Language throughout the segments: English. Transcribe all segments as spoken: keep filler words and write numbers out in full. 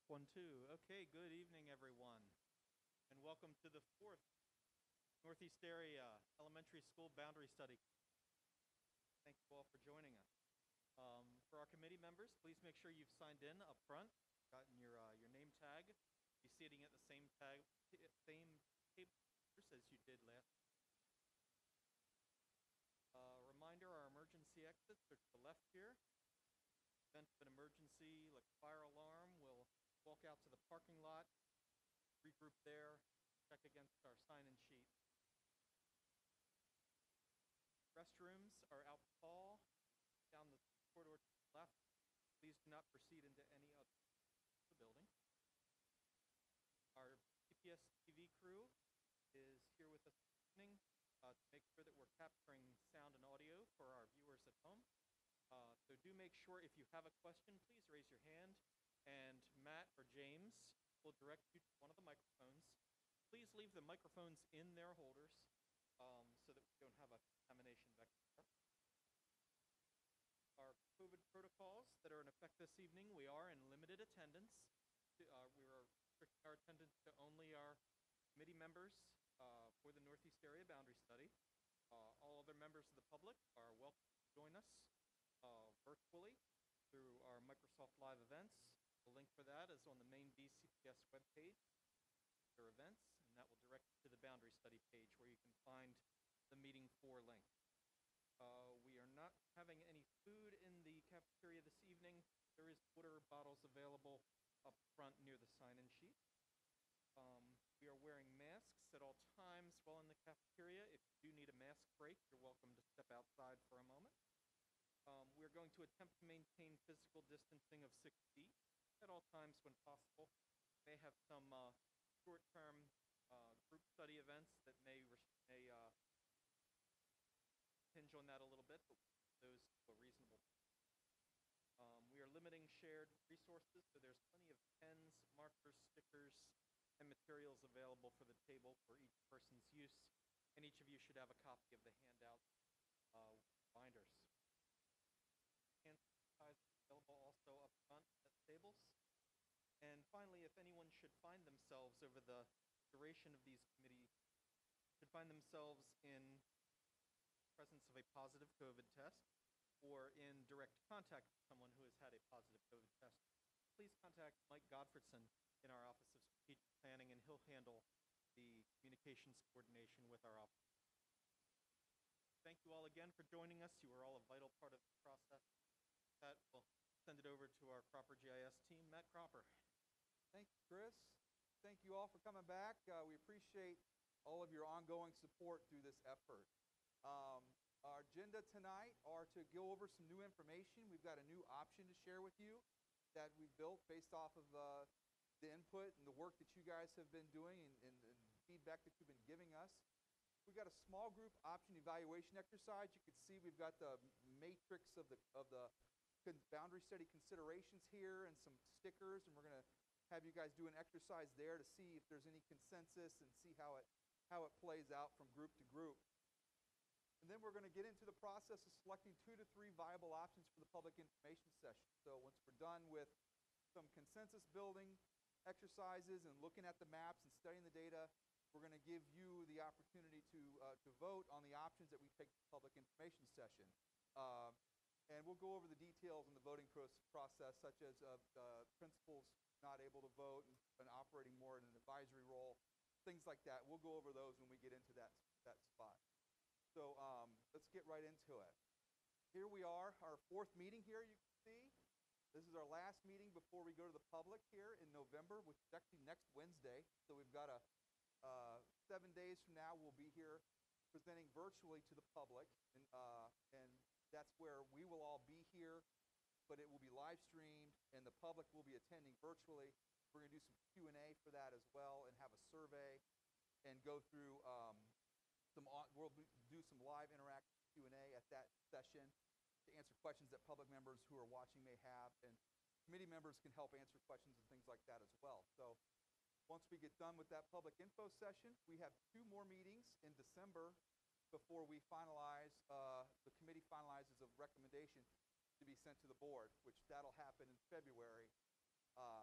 Check one, two. Okay, good evening, everyone, and welcome to the fourth Northeast Area Elementary School Boundary Study. Thank you all for joining us. Um, for our committee members, please make sure you've signed in up front, gotten your uh, your name tag. Be sitting at the same tag, same table as you did last. Uh, reminder: our emergency exits are to the left here. In the event of an emergency, like a fire alarm, we'll walk out to the parking lot, regroup there, check against our sign-in sheet. Restrooms are out the hall, down the corridor to the left. Please do not proceed into any other the building. Our P P S T V crew is here with us this evening uh, to make sure that we're capturing sound and audio for our viewers at home. Uh, so do make sure, if you have a question, please raise your hand, and Matt or James will direct you to one of the microphones. Please leave the microphones in their holders um, so that we don't have a contamination vector. Our COVID protocols that are in effect this evening: we are in limited attendance. Uh, we are restricting our attendance to only our committee members uh, for the Northeast Area Boundary Study. Uh, all other members of the public are welcome to join us uh, virtually through our Microsoft Live events. The link for that is on the main B C P S webpage, their events, and that will direct you to the Boundary Study page where you can find the meeting for link. Uh, we are not having any food in the cafeteria this evening. There is water bottles available up front near the sign-in sheet. Um, we are wearing masks at all times while in the cafeteria. If you do need a mask break, you're welcome to step outside for a moment. Um, we're going to attempt to maintain physical distancing of six feet at all times when possible. We may have some uh, short-term uh, group study events that may, may uh, hinge on that a little bit, but those to a reasonable point. Um, we are limiting shared resources, so there's plenty of pens, markers, stickers, and materials available for the table for each person's use, and each of you should have a copy of the handout uh, binders. Hand sanitizer available also up front at tables. And finally, if anyone should find themselves over the duration of these committee, should find themselves in presence of a positive COVID test or in direct contact with someone who has had a positive COVID test, please contact Mike Godfredson in our Office of Strategic Planning, and he'll handle the communications coordination with our office. Thank you all again for joining us. You are all a vital part of the process. With that, we'll send it over to our Cropper G I S team. Matt Cropper. Thank you, Chris. Thank you all for coming back. Uh, we appreciate all of your ongoing support through this effort. Um, our agenda tonight are to go over some new information. We've got a new option to share with you that we've built based off of uh, the input and the work that you guys have been doing and, and, and feedback that you've been giving us. We've got a small group option evaluation exercise. You can see we've got the matrix of the of the boundary study considerations here and some stickers, and we're going to have you guys do an exercise there to see if there's any consensus and see how it how it plays out from group to group. And then we're going to get into the process of selecting two to three viable options for the public information session. So once we're done with some consensus building exercises and looking at the maps and studying the data, we're going to give you the opportunity to uh, to vote on the options that we take to the public information session. Uh, and we'll go over the details in the voting process, such as uh, uh, principals not able to vote and, and operating more in an advisory role, things like that. We'll go over those when we get into that, that spot. So um, let's get right into it. Here we are, our fourth meeting here, you can see. This is our last meeting before we go to the public here in November, which is actually next Wednesday. So we've got a uh, seven days from now, we'll be here presenting virtually to the public. And, uh, and that's where we will all be here, but it will be live streamed, and the public will be attending virtually. We're going to do some Q and A for that as well, and have a survey, and go through um, some. We'll do some live interactive Q and A at that session to answer questions that public members who are watching may have, and committee members can help answer questions and things like that as well. So once we get done with that public info session, we have two more meetings in December before we finalize, uh, the committee finalizes a recommendation to be sent to the board, which that'll happen in February. Uh,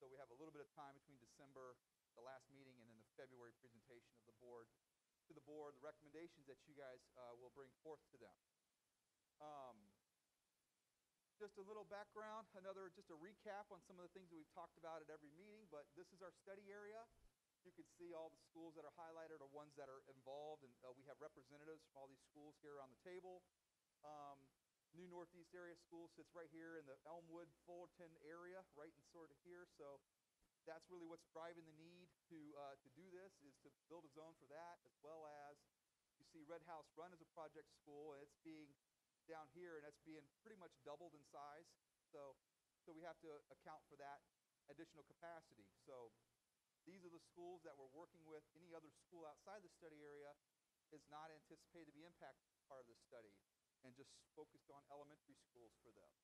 so we have a little bit of time between December, the last meeting, and then the February presentation of the board to the board, the recommendations that you guys uh, will bring forth to them. Um, just a little background, another just a recap on some of the things that we've talked about at every meeting, but this is our study area. You can see all the schools that are highlighted are ones that are involved, and uh, we have representatives from all these schools here on the table. Um, New Northeast Area School sits right here in the Elmwood, Fullerton area, right in sort of here, so that's really what's driving the need to uh, to do this, is to build a zone for that, as well as you see Red House Run as a project school, and it's being down here, and that's being pretty much doubled in size. So, so we have to account for that additional capacity. So these are the schools that we're working with. Any other school outside the study area is not anticipated to be impacted as part of the study, and just focused on elementary schools for them.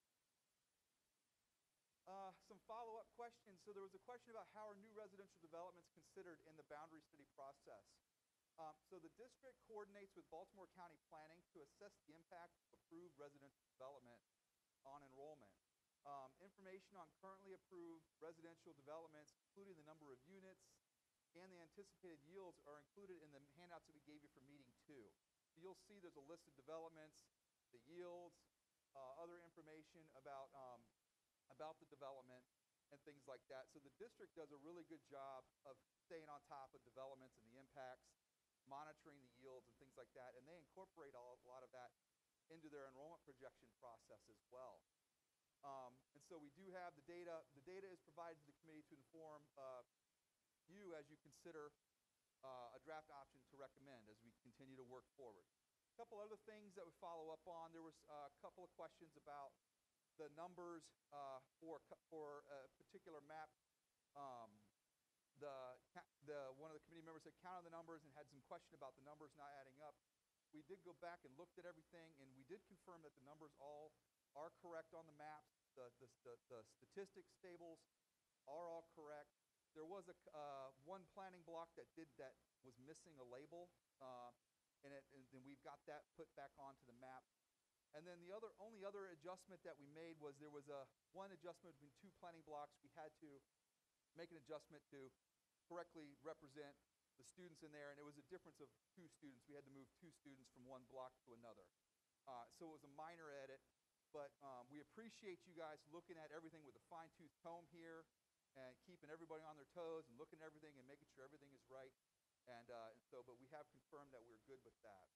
Uh, some follow-up questions. So there was a question about how are new residential developments considered in the boundary study process. Um, so the district coordinates with Baltimore County Planning to assess the impact of approved residential development on enrollment. Um, information on currently approved residential developments, including the number of units and the anticipated yields, are included in the handouts that we gave you for meeting two. So you'll see there's a list of developments, the yields, uh, other information about um, about the development and things like that. So the district does a really good job of staying on top of developments and the impacts, monitoring the yields and things like that, and they incorporate all, a lot of that into their enrollment projection process as well. Um, and so we do have the data. The data is provided to the committee to inform uh, you as you consider uh, a draft option to recommend as we continue to work forward. A couple other things that we follow up on. There was uh, a couple of questions about the numbers uh, for for a particular map. Um, the the one of the committee members had counted the numbers and had some question about the numbers not adding up. We did go back and looked at everything, and we did confirm that the numbers all are correct on the maps. The the the, the statistics tables are all correct. There was a uh, one planning block that did that was missing a label, uh, and, it, and then we've got that put back onto the map. And then the other only other adjustment that we made was there was a one adjustment between two planning blocks. We had to make an adjustment to correctly represent the students in there, and it was a difference of two students. We had to move two students from one block to another. Uh, so it was a minor edit, but um, we appreciate you guys looking at everything with a fine-tooth comb here and keeping everybody on their toes and looking at everything and making sure everything is right. And, uh, and so, but we have confirmed that we're good with that.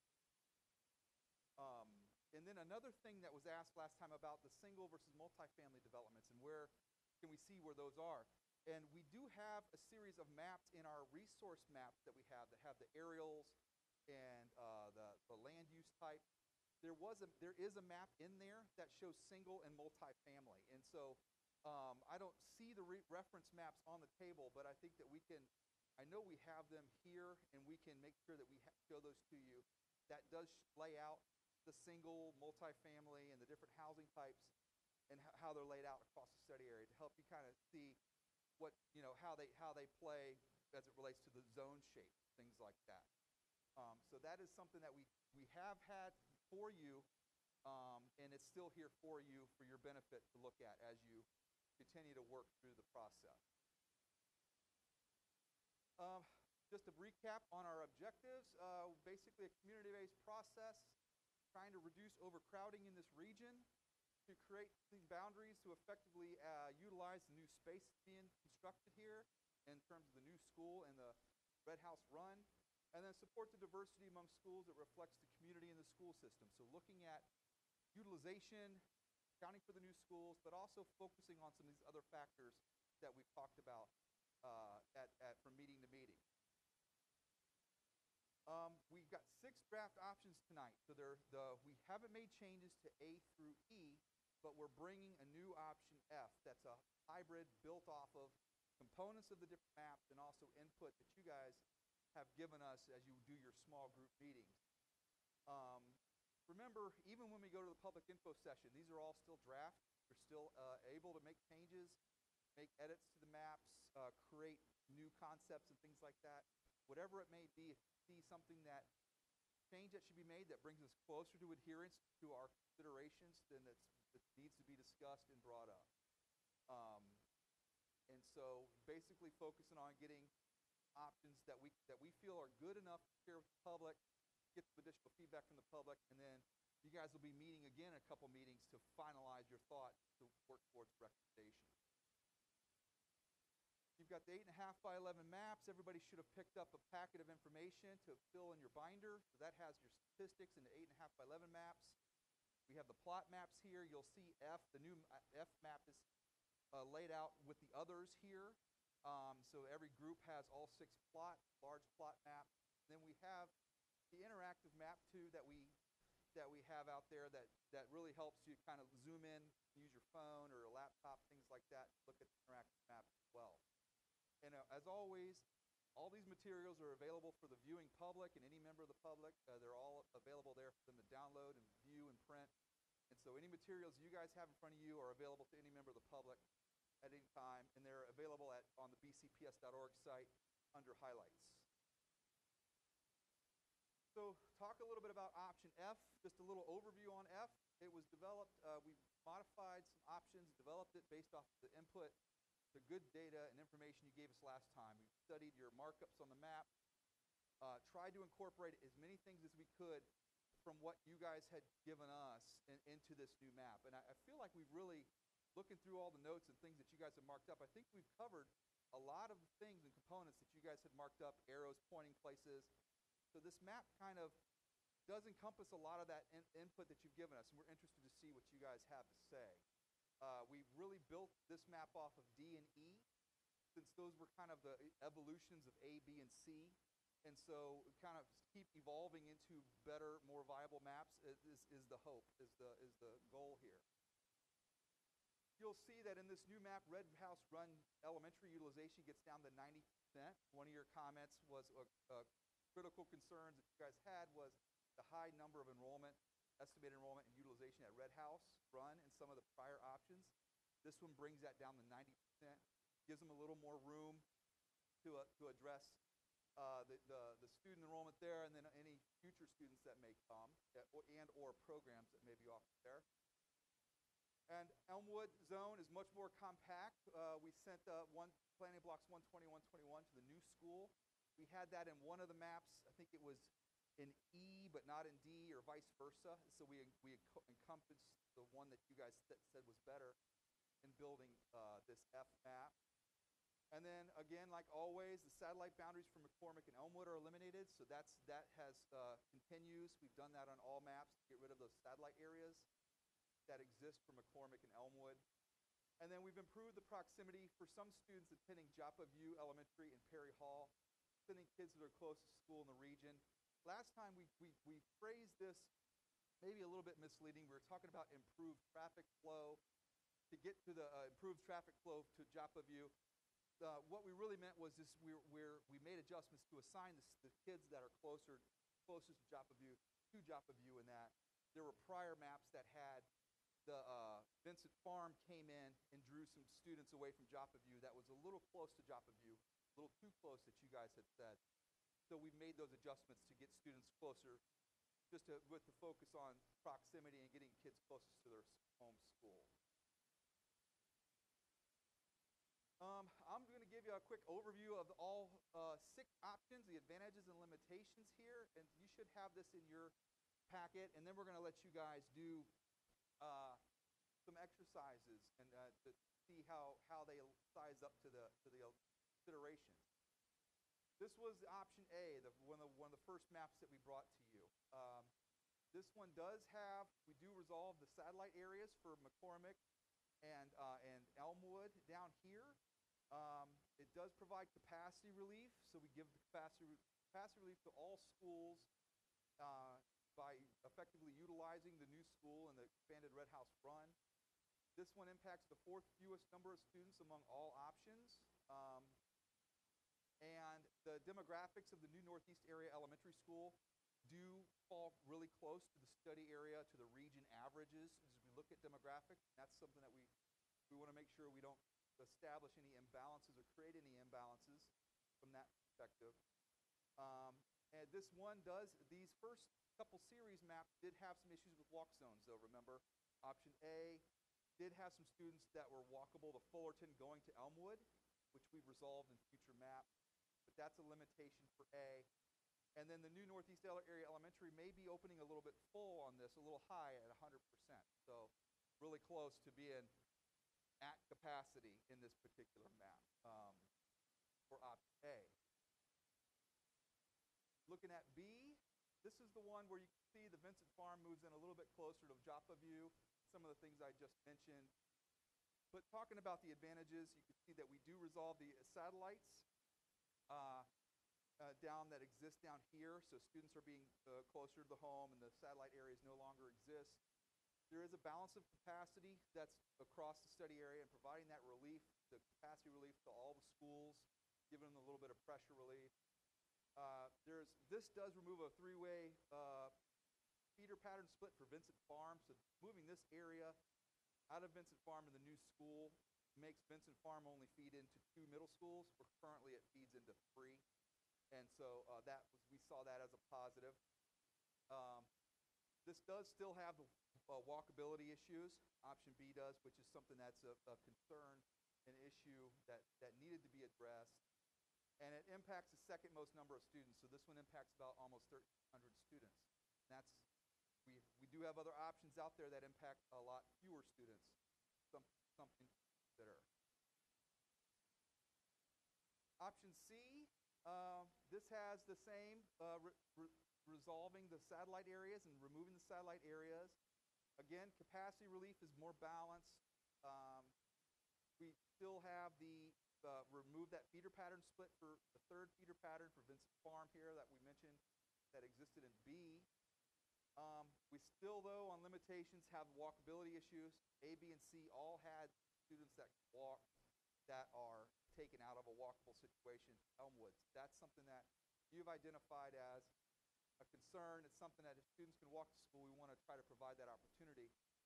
Um, And then another thing that was asked last time about the single versus multifamily developments and where can we see where those are. And we do have a series of maps in our resource maps that we have that have the aerials and uh, the, the land use type. There was a, there is a map in there that shows single and multifamily. And so um, I don't see the re reference maps on the table, but I think that we can, I know we have them here, and we can make sure that we ha show those to you. That does lay out the single, multifamily, and the different housing types and how they're laid out across the study area to help you kind of see what, you know, how they how they play as it relates to the zone shape, things like that. Um, so that is something that we we have had for you, um, and it's still here for you for your benefit to look at as you continue to work through the process. Um, just a recap on our objectives. Uh, basically, a community-based process, trying to reduce overcrowding in this region, to create these boundaries to effectively uh, utilize the new space being constructed here in terms of the new school and the Red House Run, and then support the diversity among schools that reflects the community in the school system. So looking at utilization, accounting for the new schools, but also focusing on some of these other factors that we've talked about uh, at, at, from meeting to meeting. Um, we've got six draft options tonight. So there, the, we haven't made changes to A through E, but we're bringing a new option F that's a hybrid built off of components of the different maps and also input that you guys have given us as you do your small group meetings. Um, remember, even when we go to the public info session, these are all still drafts. You're still uh, able to make changes, make edits to the maps, uh, create new concepts and things like that. Whatever it may be, if you see something that change that should be made that brings us closer to adherence to our considerations, then that's, that needs to be discussed and brought up. Um, And so basically focusing on getting options that we that we feel are good enough to share with the public, get some additional feedback from the public, and then you guys will be meeting again in a couple meetings to finalize your thoughts to work towards recommendation. You've got the eight and a half by eleven maps. Everybody should have picked up a packet of information to fill in your binder. So that has your statistics in the eight and a half by eleven maps. We have the plot maps here. You'll see F, the new F map is uh, laid out with the others here. Um, so every group has all six plot, large plot map. Then we have the interactive map too that we that we have out there that, that really helps you kind of zoom in, use your phone or a laptop, things like that, look at the interactive map as well. And uh, as always, all these materials are available for the viewing public and any member of the public. Uh, they're all available there for them to download and view and print. And so any materials you guys have in front of you are available to any member of the public at any time, and they're available at on the b c p s dot org site under highlights. So talk a little bit about option F, just a little overview on F. It was developed, uh, we modified some options, developed it based off the input, the good data and information you gave us last time. We studied your markups on the map, uh, tried to incorporate as many things as we could from what you guys had given us in, into this new map. And I, I feel like we've really, looking through all the notes and things that you guys have marked up, I think we've covered a lot of the things and components that you guys had marked up, arrows pointing places. So this map kind of does encompass a lot of that in, input that you've given us, and we're interested to see what you guys have to say. Uh, we really built this map off of D and E, since those were kind of the evolutions of A, B, and C. And so kind of keep evolving into better, more viable maps is, is, is the hope, is the, is the goal here. You'll see that in this new map, Red House Run elementary utilization gets down to ninety percent. One of your comments was a, a critical concerns that you guys had was the high number of enrollment, estimated enrollment and utilization at Red House Run and some of the prior options. This one brings that down to ninety percent, gives them a little more room to, uh, to address uh, the, the, the student enrollment there and then any future students that may come uh, or, and or programs that may be offered there. And Elmwood Zone is much more compact. Uh, we sent uh, one planning blocks one twenty, one twenty-one to the new school. We had that in one of the maps. I think it was in E, but not in D, or vice versa. So we we encompassed the one that you guys th said was better in building uh, this F map. And then again, like always, the satellite boundaries for McCormick and Elmwood are eliminated. So that's that has uh, continues. We've done that on all maps to get rid of those satellite areas that exist for McCormick and Elmwood. And then we've improved the proximity for some students attending Joppa View Elementary and Perry Hall, sending kids to their closest school in the region. Last time we, we, we phrased this maybe a little bit misleading. We were talking about improved traffic flow. To get to the uh, improved traffic flow to Joppa View, uh, what we really meant was this: we're, we're, we made adjustments to assign the, the kids that are closer, closest to Joppa View to Joppa View in that. There were prior maps that had the uh, Vincent Farm came in and drew some students away from Joppa View that was a little close to Joppa View, a little too close that you guys had said. So we made those adjustments to get students closer, just to, with the focus on proximity and getting kids closest to their home school. Um, I'm going to give you a quick overview of all uh, six options, the advantages and limitations here, and you should have this in your packet, and then we're going to let you guys do uh, some exercises and uh, to see how, how they size up to the, to the considerations. This was option A, the, one, of the, one of the first maps that we brought to you. Um, this one does have, we do resolve the satellite areas for McCormick and, uh, and Elmwood down here. Um, it does provide capacity relief, so we give the capacity, capacity relief to all schools uh, by effectively utilizing the new school and the expanded Red House Run. This one impacts the fourth fewest number of students among all options. Um, and the demographics of the new Northeast Area Elementary School do fall really close to the study area, to the region averages as we look at demographics. That's something that we, we want to make sure we don't establish any imbalances or create any imbalances from that perspective. Um, and this one does, these first couple series maps did have some issues with walk zones though, remember. Option A did have some students that were walkable to Fullerton going to Elmwood, which we've resolved in future maps, but that's a limitation for A. And then the new Northeast Area Elementary may be opening a little bit full on this, a little high at one hundred percent. So really close to being at capacity in this particular map um, for option A. Looking at B, this is the one where you can see the Vincent Farm moves in a little bit closer to Joppa View, some of the things I just mentioned. But talking about the advantages, you can see that we do resolve the satellites uh, uh, down that exist down here. So students are being uh, closer to the home and the satellite areas no longer exist. There is a balance of capacity that's across the study area and providing that relief, the capacity relief to all the schools, giving them a little bit of pressure relief. Uh, there's, this does remove a three-way uh, feeder pattern split for Vincent Farm. So moving this area out of Vincent Farm to the new school makes Vincent Farm only feed into two middle schools, where currently it feeds into three. And so uh, that was, we saw that as a positive. Um, this does still have the uh, walkability issues. Option B does, which is something that's a, a concern, an issue that, that needed to be addressed. And it impacts the second most number of students. So this one impacts about almost thirteen hundred students. And that's, we, we do have other options out there that impact a lot fewer students. Some, something to consider. Option C, uh, this has the same uh, re re resolving the satellite areas and removing the satellite areas. Again, capacity relief is more balanced. Um, we still have the uh, remove that feeder pattern split for the third feeder pattern for Vincent Farm here that we mentioned that existed in B. Um, we still, though, on limitations, have walkability issues. A, B, and C all had students that could walk that are taken out of a walkable situation. Elmwoods, that's something that you've identified as a concern. It's something that if students can walk to school, we want to try to provide that opportunity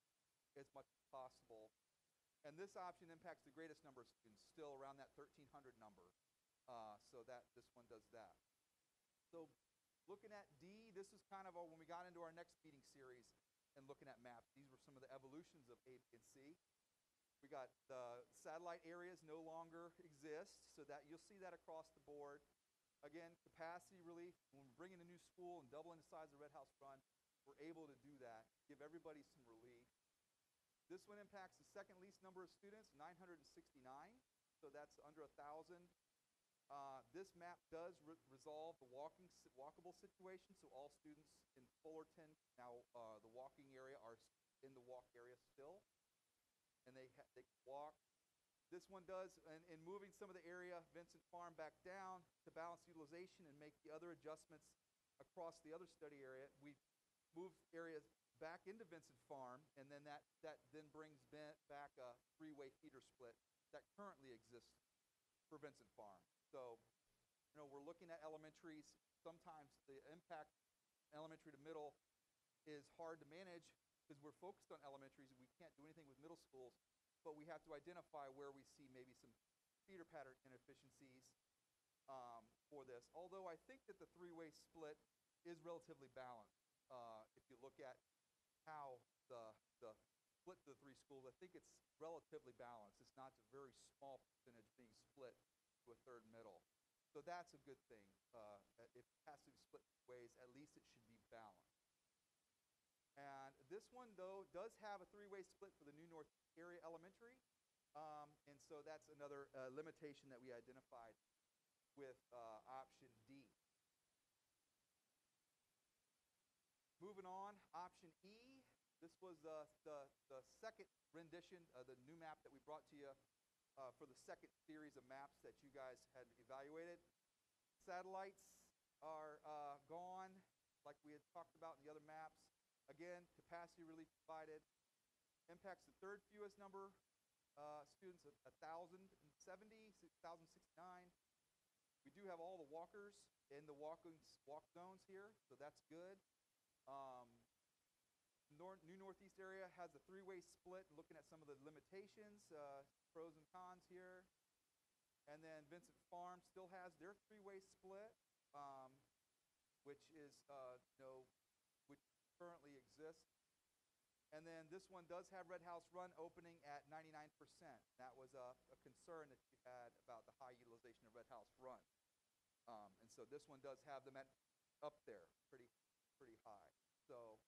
as much as possible. And this option impacts the greatest number of students, still around that thirteen hundred number. Uh, so that this one does that. So looking at D, this is kind of a, when we got into our next meeting series and looking at maps, these were some of the evolutions of A, B, and C. We got the satellite areas no longer exist, so that you'll see that across the board. Again, capacity relief, when we bring in a new school and doubling the size of Red House Run, we're able to do that, give everybody some relief. This one impacts the second least number of students, nine hundred sixty-nine, so that's under one thousand. Uh, this map does re resolve the walking walkable situation, so all students in Fullerton, now uh, the walking area, are in the walk area still, and they, ha they can walk. This one does, and in moving some of the area, Vincent Farm back down to balance utilization and make the other adjustments across the other study area, we move areas back into Vincent Farm, and then that, that then brings back a three-way feeder split that currently exists for Vincent Farm. So, you know, we're looking at elementaries. Sometimes the impact elementary to middle is hard to manage because we're focused on elementaries and we can't do anything with middle schools, but we have to identify where we see maybe some feeder pattern inefficiencies um, for this. Although I think that the three-way split is relatively balanced. Uh, if you look at how the, the split to the three schools, I think it's relatively balanced. It's not a very small percentage being split to a third middle. So that's a good thing. Uh, if it has to be split ways, at least it should be balanced. And this one, though, does have a three-way split for the new North Area Elementary. Um, and so that's another uh, limitation that we identified with uh, option D. Moving on, option E. This was uh, the, the second rendition of the new map that we brought to you uh, for the second series of maps that you guys had evaluated. Satellites are uh, gone, like we had talked about in the other maps. Again, capacity relief provided. Impacts the third fewest number uh, students, one thousand seventy, one thousand sixty-nine. We do have all the walkers in the walking, walk zones here, so that's good. Um, Nor New Northeast Area has a three-way split, looking at some of the limitations, uh, pros and cons here. And then Vincent Farm still has their three-way split, um, which is, uh, you know, which currently exists. And then this one does have Red House Run opening at ninety-nine percent. That was a, a concern that you had about the high utilization of Red House Run. Um, and so this one does have them at up there, pretty, pretty high. So,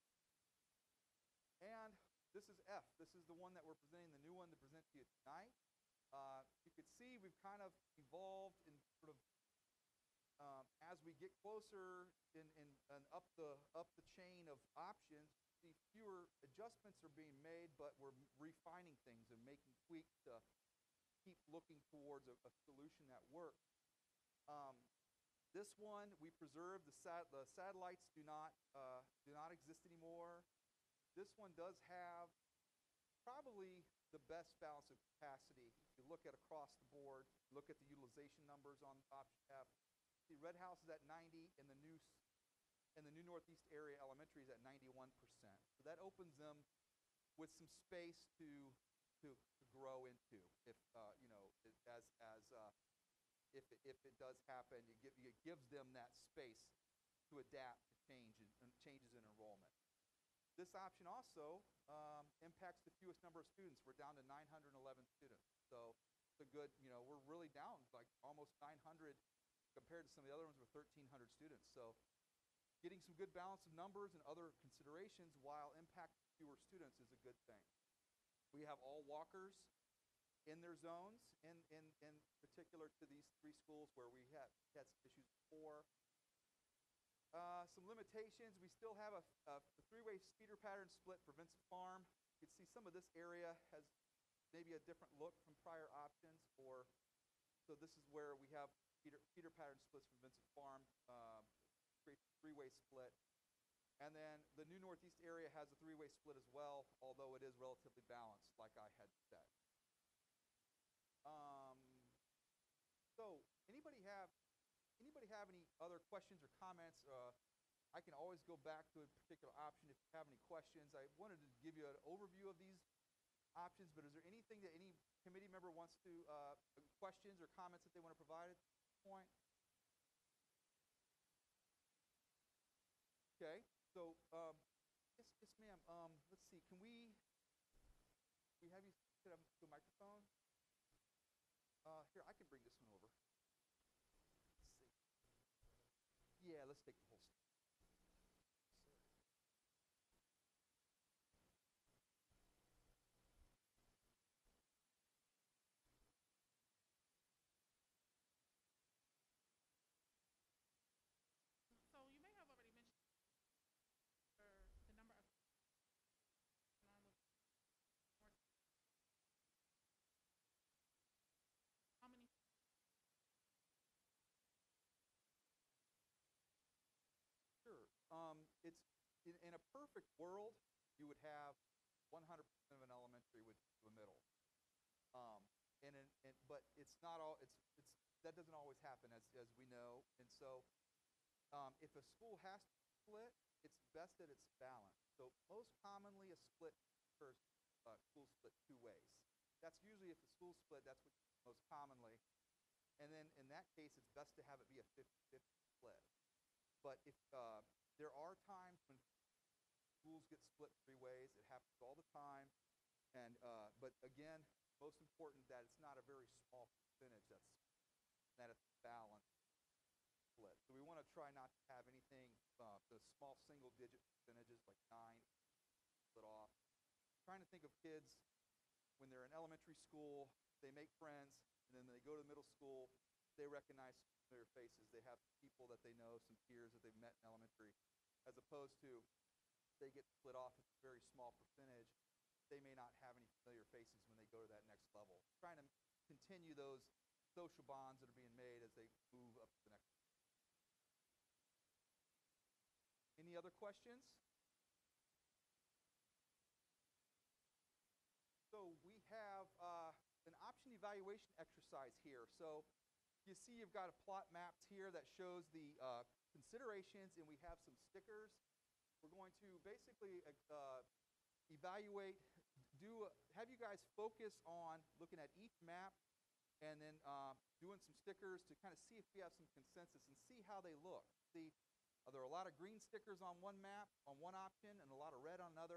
and this is F. This is the one that we're presenting, the new one to present to you tonight. Uh, you can see we've kind of evolved in sort of um, as we get closer in, in, in up the up the chain of options. See, fewer adjustments are being made, but we're refining things and making tweaks to keep looking towards a, a solution that works. Um, this one we preserve the sat the satellites do not uh, do not exist anymore. This one does have probably the best balance of capacity. If you look at across the board, look at the utilization numbers on option F. See, Red House is at ninety, and the new and the new Northeast area elementary is at ninety-one percent. So that opens them with some space to to, to grow into. If uh, you know, as as uh, if it, if it does happen, you give, it gives them that space to adapt to change and, and changes in enrollment. This option also um, impacts the fewest number of students. We're down to nine hundred eleven students. So it's a good, you know, we're really down like almost nine hundred compared to some of the other ones with thirteen hundred students. So getting some good balance of numbers and other considerations while impacting fewer students is a good thing. We have all walkers in their zones, in, in, in particular to these three schools where we had, had some issues before. Uh, some limitations, we still have a, a, a three-way speeder pattern split for Vincent Farm. You can see some of this area has maybe a different look from prior options, or so this is where we have feeder, feeder pattern splits from Vincent Farm, um, three-way split. And then the new Northeast area has a three-way split as well, although it is relatively balanced, like I had said. Um, so anybody have anybody have any other questions or comments? Uh, I can always go back to a particular option if you have any questions. I wanted to give you an overview of these options, but is there anything that any committee member wants to, uh, questions or comments that they want to provide at this point? Okay, so um, yes, yes, ma'am. Um, let's see. Can we we have you set up to a microphone? Uh, here, I can bring this one over. Let's see. Yeah, let's take the whole stick. So you may have already mentioned uh, the number of along with more how many Sure. Um, it's in, in a perfect world, you would have one hundred percent of an elementary with a middle. Um, and, in, and but it's not all. It's it's that doesn't always happen, as as we know. And so, um, if a school has to split, it's best that it's balanced. So most commonly, a split occurs. Uh, school split two ways. That's usually if the school split. That's what most commonly. And then in that case, it's best to have it be a fifty-fifty split. But if uh, there are times when schools get split three ways, it happens all the time. And uh, but again, most important that it's not a very small percentage that's that it's balanced split. So we want to try not to have anything uh, the small single-digit percentages like nine split off. Trying to think of kids when they're in elementary school, they make friends, and then they go to middle school, they recognize familiar faces. They have people that they know, some peers that they've met in elementary, as opposed to they get split off with a very small percentage. They may not have any familiar faces when they go to that next level. Trying to continue those social bonds that are being made as they move up to the next level. Any other questions? So we have uh, an option evaluation exercise here. So you see you've got a plot mapped here that shows the uh, considerations, and we have some stickers. We're going to basically uh, evaluate, do a, have you guys focus on looking at each map and then uh, doing some stickers to kind of see if we have some consensus and see how they look. See, are there a lot of green stickers on one map, on one option, and a lot of red on another?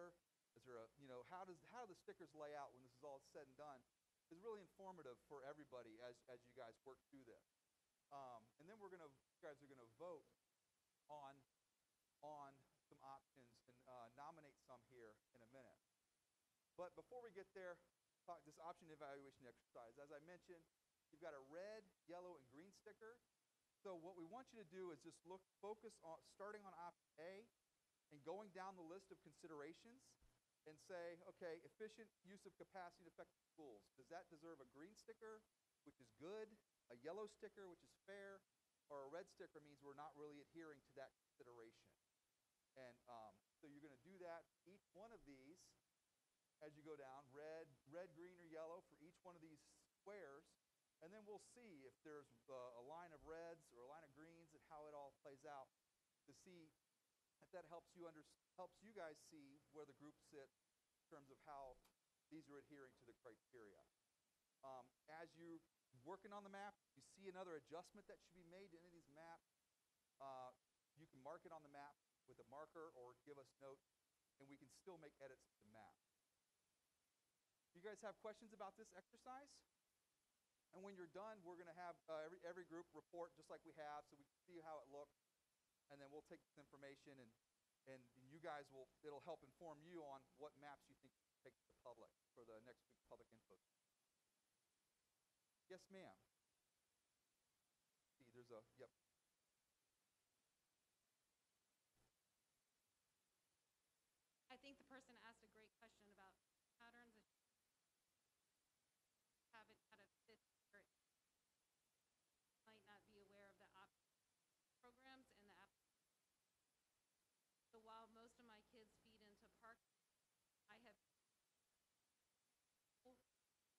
Is there a, you know, how does how do the stickers lay out when this is all said and done? Is really informative for everybody as as you guys work through this. Um, and then we're gonna, you guys are gonna vote on on some options and uh, nominate some here in a minute. But before we get there, talk this option evaluation exercise. As I mentioned, you've got a red, yellow, and green sticker. So what we want you to do is just look, focus on starting on option A and going down the list of considerations and say, okay, efficient use of capacity in effective schools. Does that deserve a green sticker, which is good, a yellow sticker, which is fair, or a red sticker means we're not really adhering to that consideration? And um, so you're going to do that. Each one of these, as you go down, red, red, green, or yellow for each one of these squares, and then we'll see if there's uh, a line of reds or a line of greens and how it all plays out to see if that helps you under, helps you guys see where the groups sit in terms of how these are adhering to the criteria. Um, as you're working on the map, you see another adjustment that should be made to any of these maps, uh, you can mark it on the map with a marker or give us notes, and we can still make edits to the map. You guys have questions about this exercise? And when you're done, we're going to have uh, every, every group report just like we have so we can see how it looks. And then we'll take this information and, and you guys will, it'll help inform you on what maps you think you should take to the public for the next week's public info. Yes, ma'am. See, there's a, yep. I think the person asked a great question about patterns and have it kind of fit where it might not be aware of the op programs and the app. So while most of my kids feed into park, I have well as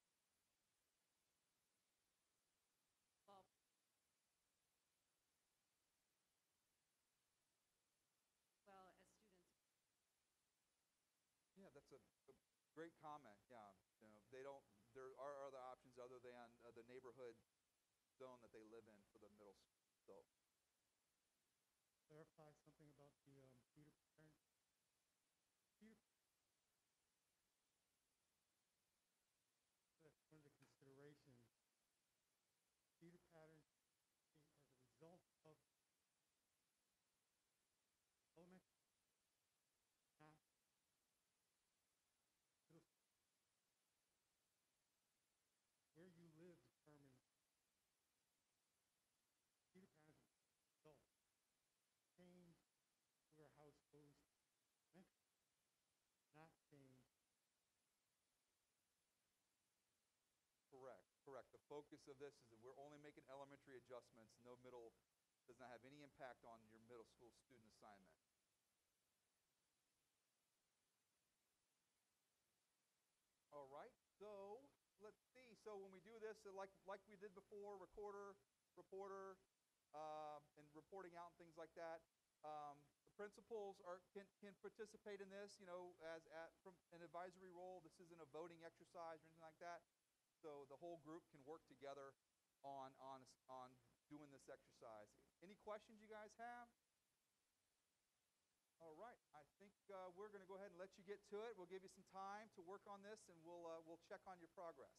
students. Yeah, that's a, a great comment. Yeah, you know, they don't. There are other options other than uh, the neighborhood zone that they live in for the middle school. So, clarify something about the um, feeder pattern. Feeder, that's one of the considerations. Feeder patterns as a result of elementary, not middle school. Where you live determines feeder patterns as a result. Change where a house goes elementary, not change. correct, correct. The focus of this is that we're only making elementary adjustments. No middle does not have any impact on your middle school student assignment. All right. So let's see. So when we do this, uh, like like we did before, recorder, reporter, uh, and reporting out and things like that. Um, the principals are can can participate in this. You know, as at from an advisory role. This isn't a voting exercise or anything like that. So the whole group can work together on on on doing this exercise. Any questions you guys have? All right, I think uh, we're going to go ahead and let you get to it. We'll give you some time to work on this, and we'll uh, we'll check on your progress.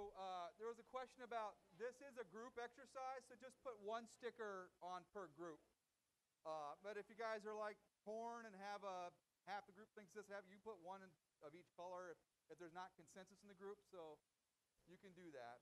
So uh, there was a question about, this is a group exercise, so just put one sticker on per group. Uh, but if you guys are like torn and have a, half the group thinks this, have you put one in, of each color if, if there's not consensus in the group, so you can do that.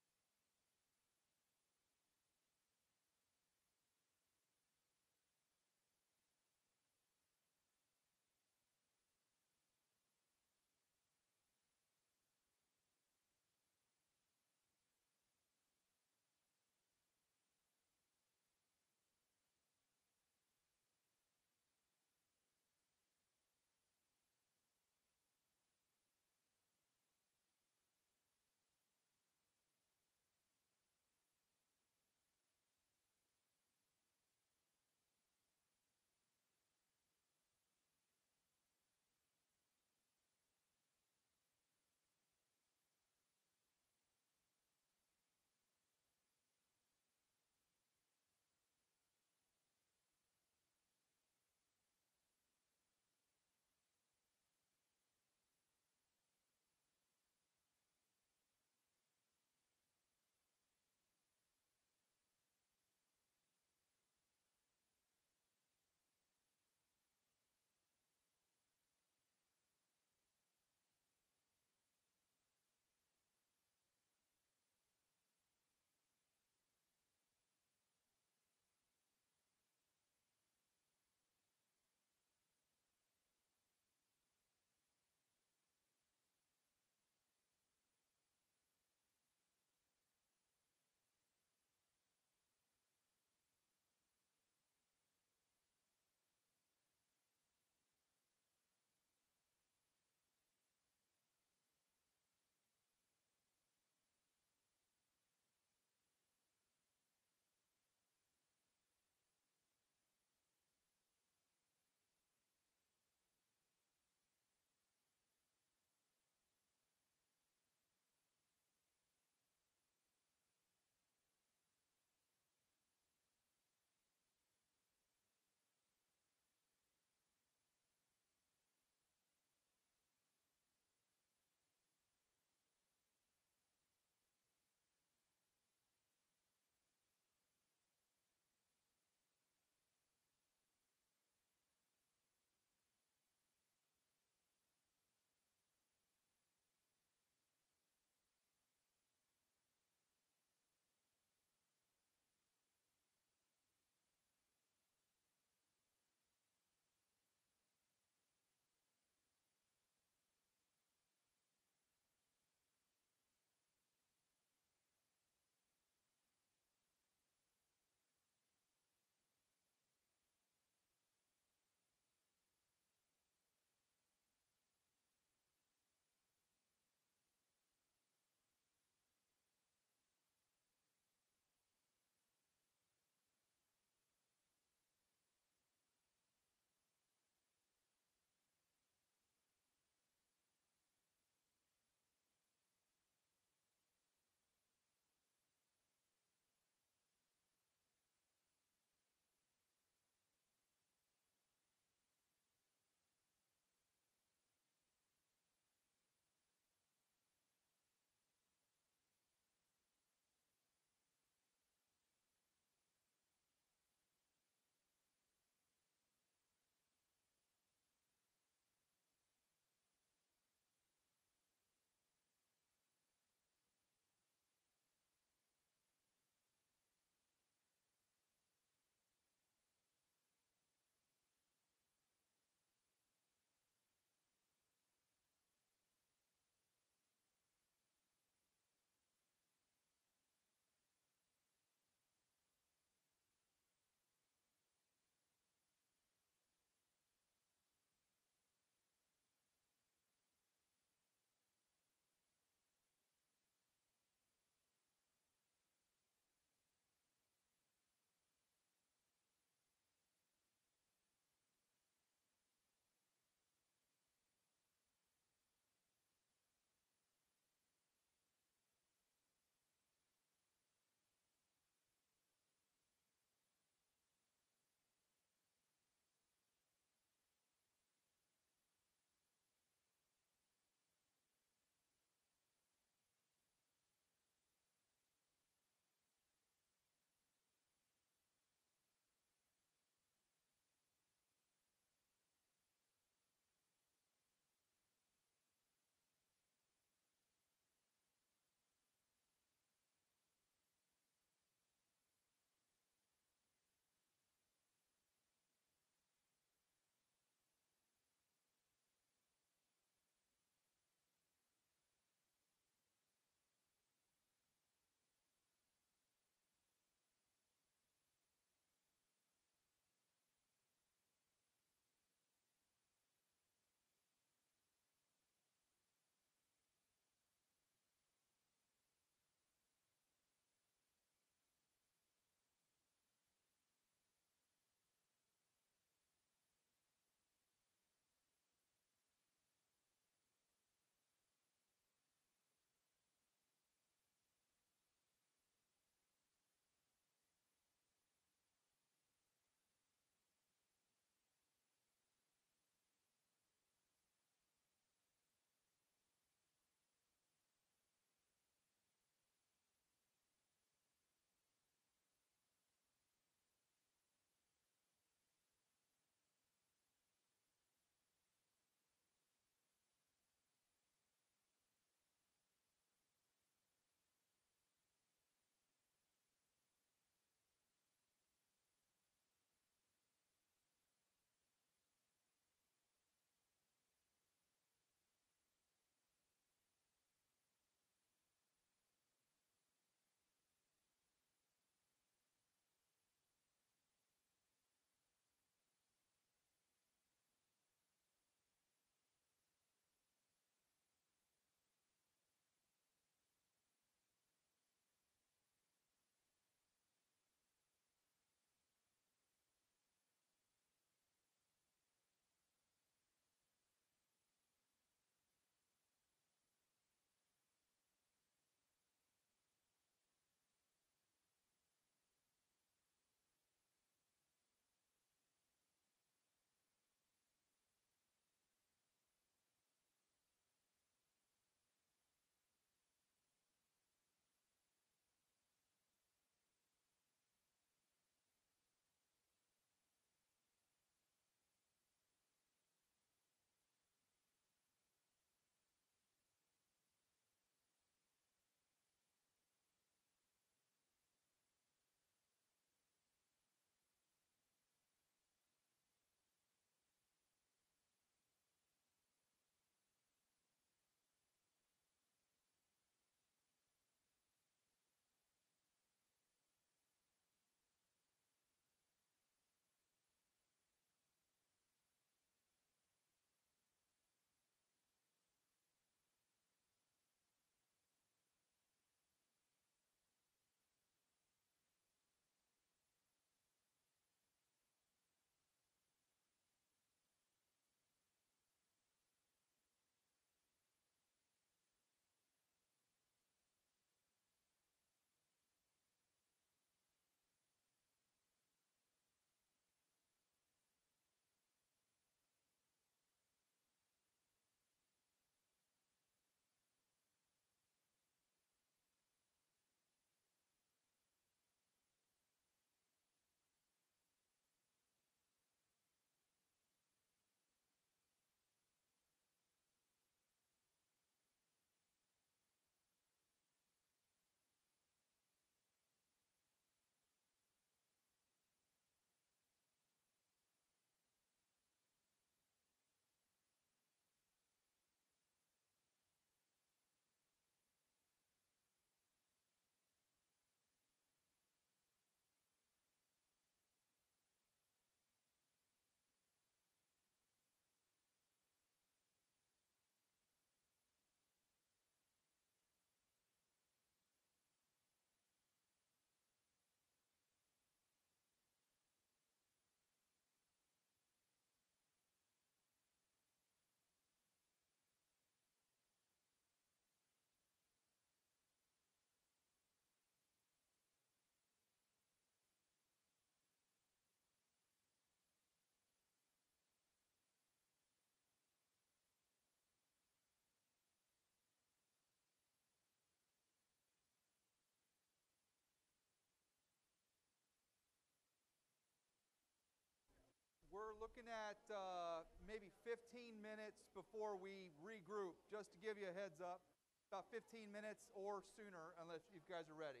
looking at uh, maybe fifteen minutes before we regroup, just to give you a heads up. About fifteen minutes or sooner, unless you guys are ready.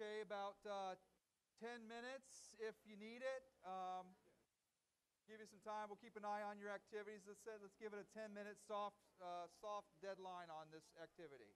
Okay, about uh, ten minutes if you need it. Um, give you some time. We'll keep an eye on your activities. Let's say, let's give it a ten-minute soft, uh, soft deadline on this activity.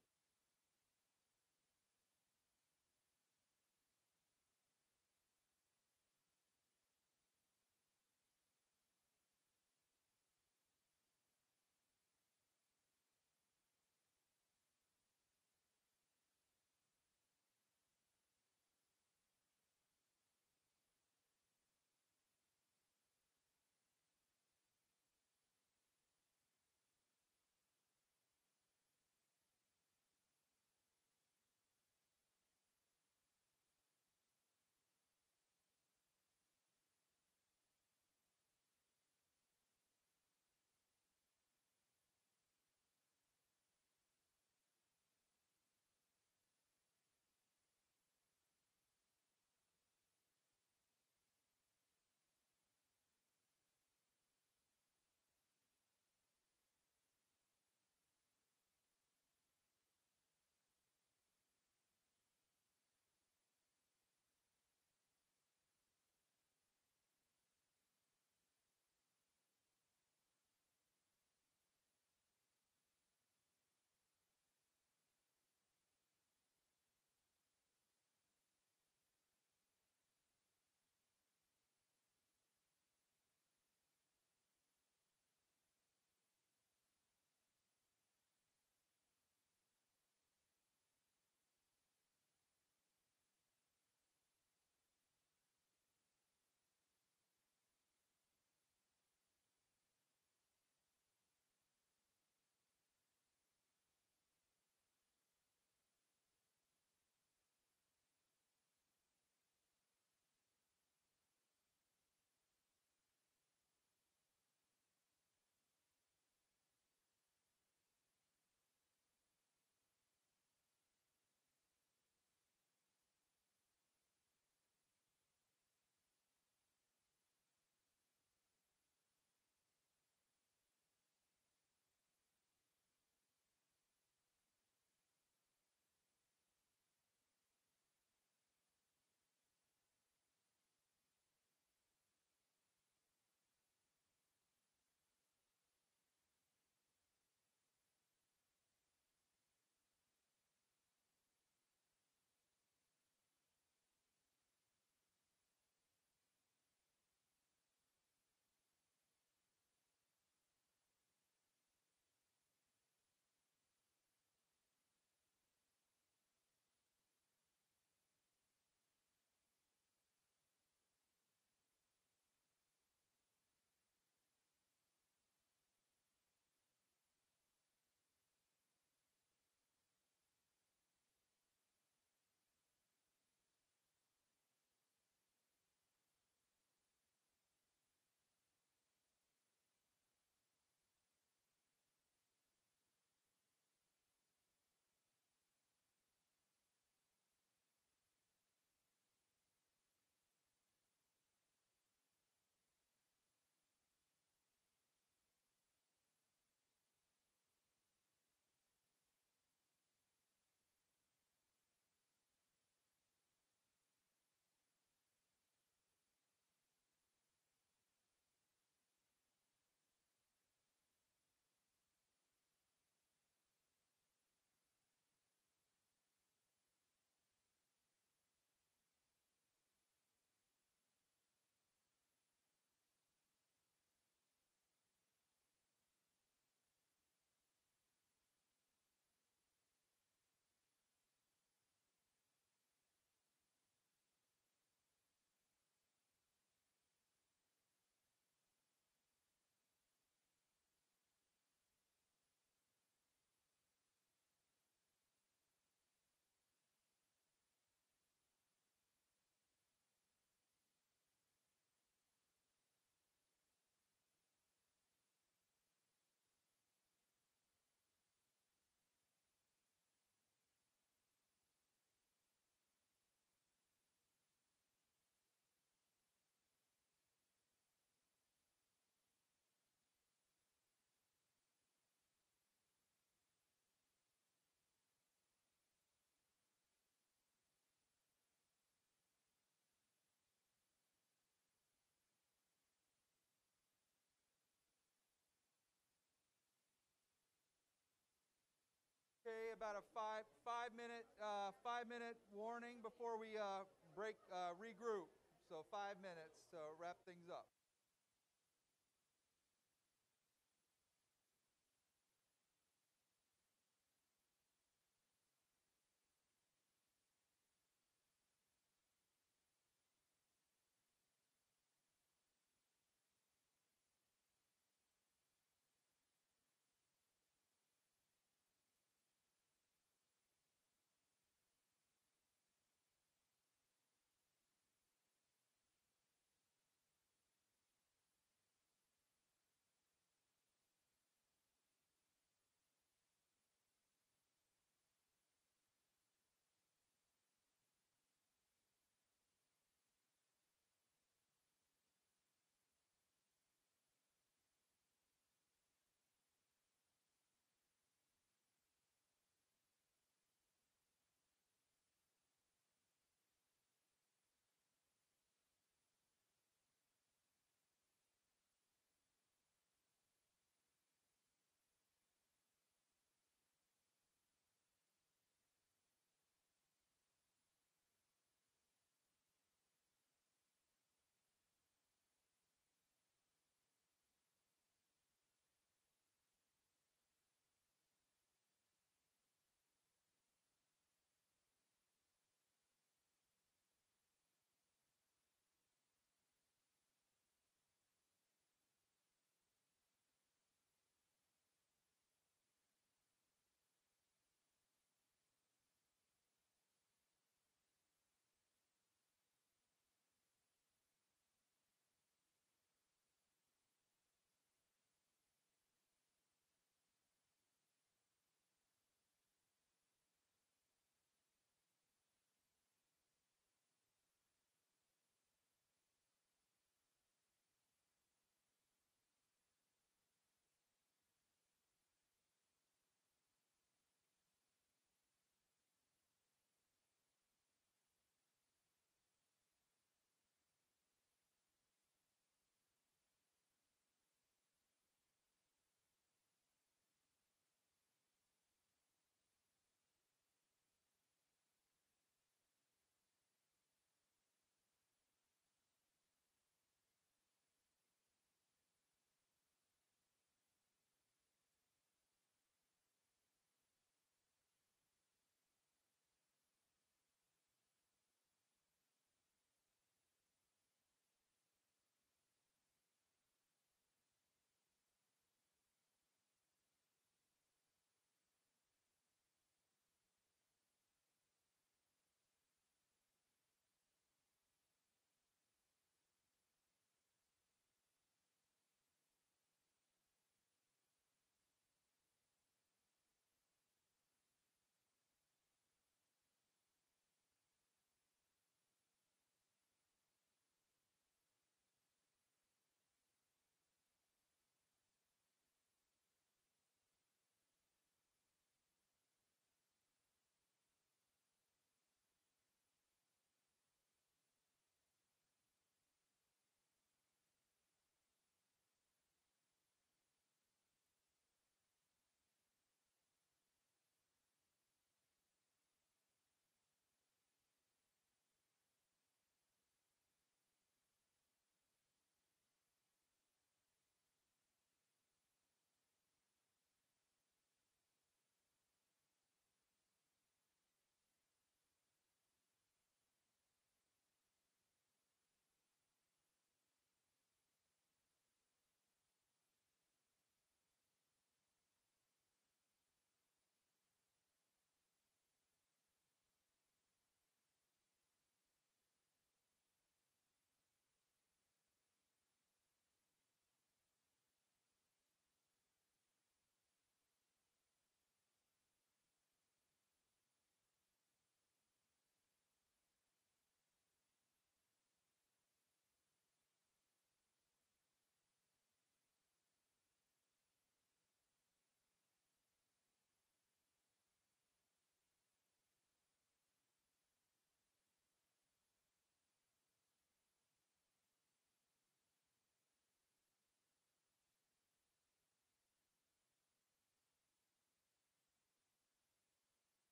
about a five five minute uh, five minute warning before we uh, break uh, regroup. So five minutes to wrap things up.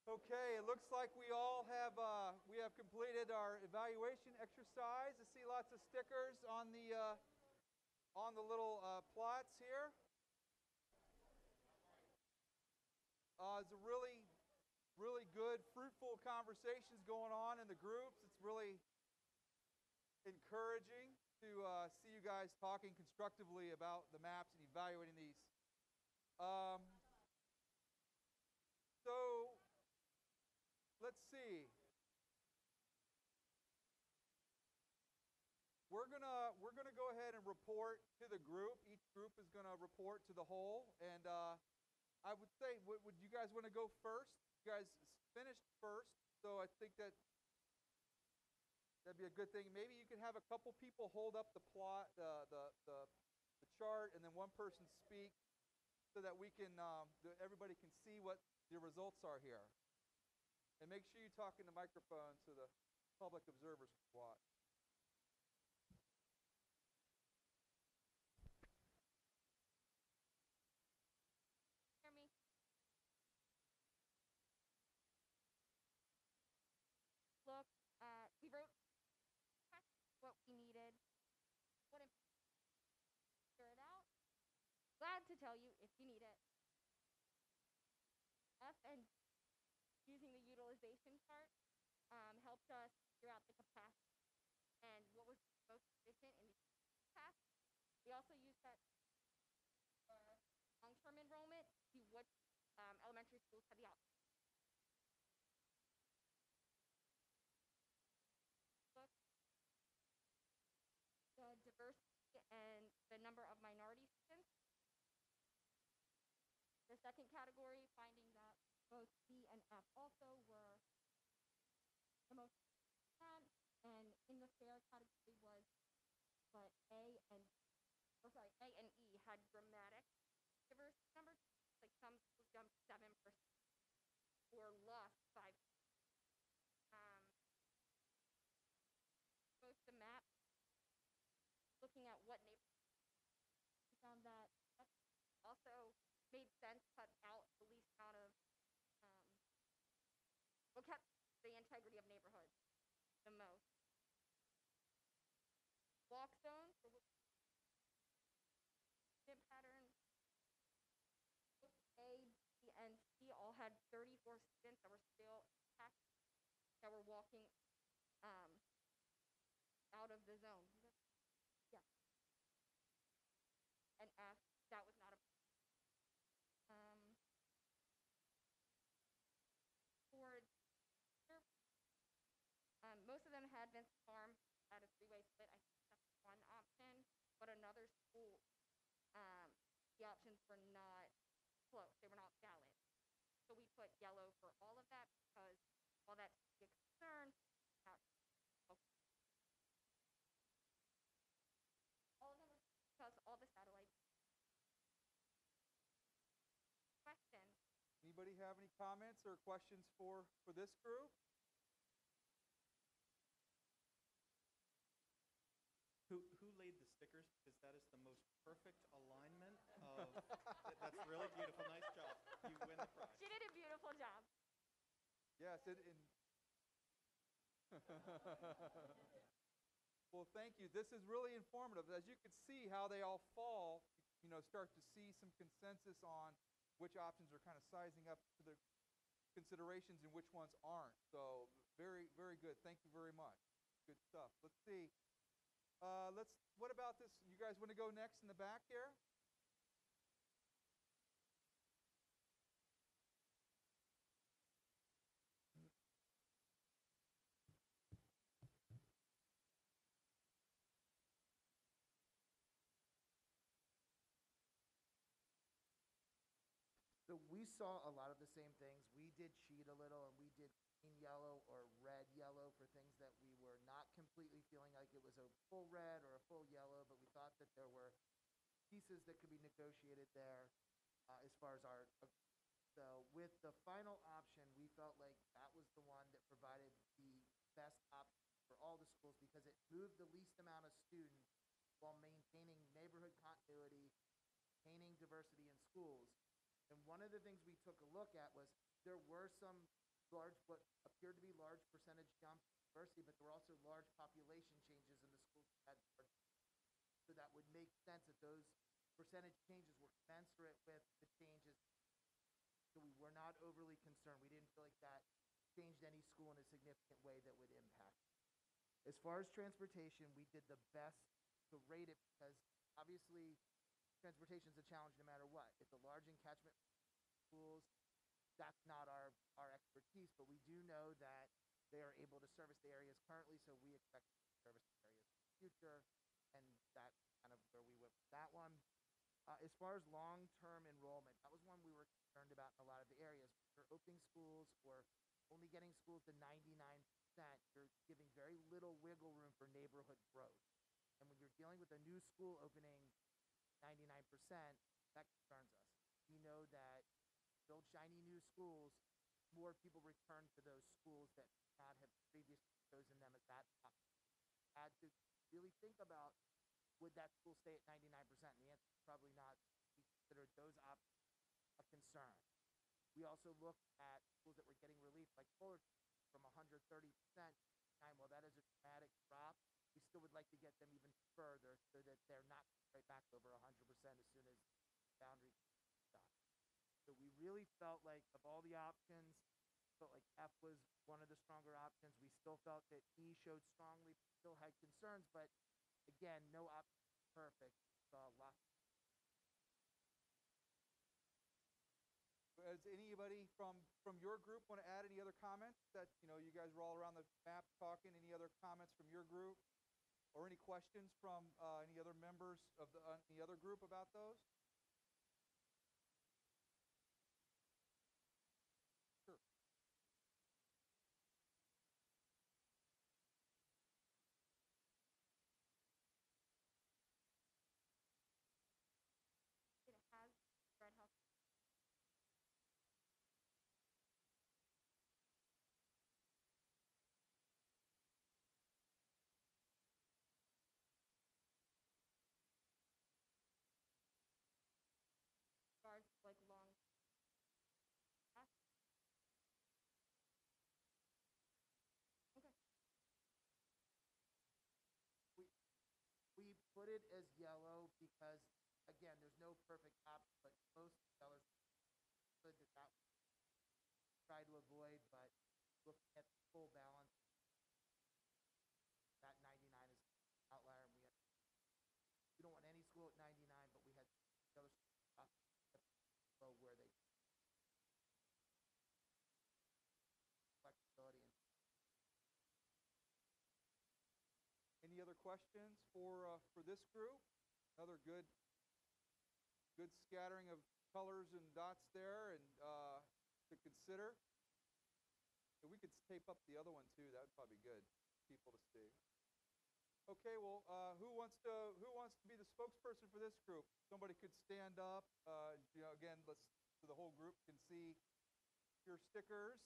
Okay, it looks like we all have uh, we have completed our evaluation exercise. I see lots of stickers on the uh, on the little uh, plots here. Uh, it's a really, really good, fruitful conversations going on in the groups. It's really encouraging to uh, see you guys talking constructively about the maps and evaluating these. Um, so let's see. We're gonna we're gonna go ahead and report to the group. Each group is gonna report to the whole, and uh, I would say, would, would you guys want to go first? You guys finished first, so I think that that'd be a good thing. Maybe you can have a couple people hold up the plot, uh, the, the the chart, and then one person speak, so that we can um, that everybody can see what the results are here. And make sure you talk in the microphone so the public observers can watch. Hear me? Look, uh, we wrote what we needed. What if figure it out? Glad to tell you if you need it. F and using the utilization chart um, helped us figure out the capacity and what was most efficient in the capacity. We also used that for long-term enrollment to see which um, elementary schools had the option. Book, the diversity and the number of minority students. The second category, finding that both C and F also were the most had, and in the fair category was, but A and, oh sorry, A and E had dramatic diversity numbers, like some schools jumped seven percent or lost five percent. Um, both the map, looking at what neighborhoods, we found that that also made sense, cut out the least amount of, um, well, kept the integrity of neighborhoods the most. Walk zones, or what- student patterns, both A, B, and C all had thirty-four students that were still active, that were walking um, out of the zone. Yeah. And F, that was not a um, for um, most of them had Vincent Farm at a three-way split. I think that's one option, but another school, um, the options were not close. They were not valid. So we put yellow for all of that because while that's a concern, not okay. All of them were because all the satellites. Question. Anybody have any comments or questions for, for this group? Who, who laid the stickers? Because that is the most perfect alignment of, that's really beautiful. Nice job. You win the prize. She did a beautiful job. Yes, it, in well, thank you. This is really informative. As you can see how they all fall, you know, start to see some consensus on which options are kind of sizing up to the considerations and which ones aren't. So very, very good. Thank you very much. Good stuff. Let's see. Uh, let's. What about this? You guys want to go next in the back here? So we saw a lot of the same things. We did cheat a little, and we did green yellow or red yellow for things that we were not completely feeling like it was a full red or a full yellow, but we thought that there were pieces that could be negotiated there uh, as far as our. Uh, so with the final option, we felt like that was the one that provided the best option for all the schools because it moved the least amount of students while maintaining neighborhood continuity, maintaining diversity in schools. And one of the things we took a look at was there were some large, what appeared to be large percentage jumps in diversity, but there were also large population changes in the schools that had large. So that would make sense that those percentage changes were commensurate with the changes. So we were not overly concerned. We didn't feel like that changed any school in a significant way that would impact. As far as transportation, we did the best to rate it because obviously transportation is a challenge no matter what. It's a large encatchment schools. That's not our, our expertise, but we do know that they are able to service the areas currently, so we expect to service the areas in the future, and that's kind of where we went with that one. Uh, as far as long-term enrollment, that was one we were concerned about in a lot of the areas. When you're opening schools or only getting schools to ninety-nine percent, you're giving very little wiggle room for neighborhood growth. And when you're dealing with a new school opening ninety-nine percent, that concerns us. We know that build shiny new schools, more people return to those schools that may not have previously chosen them as that option. Had to really think about, would that school stay at ninety-nine percent? And the answer is probably not. We considered those options a concern. We also looked at schools that were getting relief, like Fullerton, from one hundred thirty percent. While that is a dramatic drop, we still would like to get them even further so that they're not right back over one hundred percent as soon as the boundary stop. So we really felt like of all the options, felt like F was one of the stronger options. We still felt that E showed strongly, still had concerns, but again, no option was perfect. Saw lots. Does anybody from, from your group want to add any other comments? That, you know, you guys were all around the map talking. Any other comments from your group? Or any questions from uh, any other members of the, uh, any other group about those? Sure. It has Red Health. As far as like long. Okay. We, we put it as yellow because, again, there's no perfect option, but most sellers could that that try to avoid, but looking at the full balance, that ninety-nine is an outlier. And we, had, we don't want any school at ninety-nine, but we had the other below where they flexibility. And Any other questions for uh, for this group? Another good good scattering of colors and dots there, and uh, to consider. If we could tape up the other one too, that would probably be good for people to see. Okay, well, uh, who wants to who wants to be the spokesperson for this group? Somebody could stand up. Uh, you know, again, let's so the whole group can see your stickers.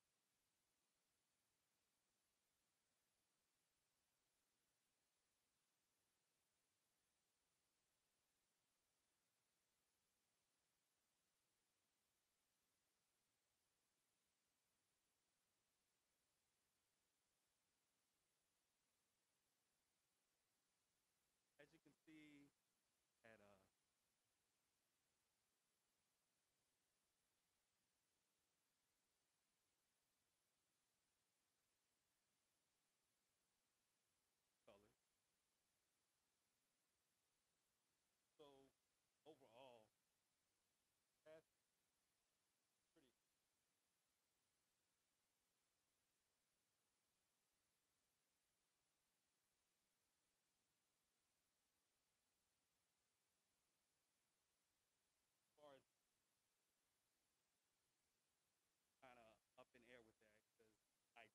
As you can see at uh, color. So overall, that's pretty. As far as kind of up in air with that, because I,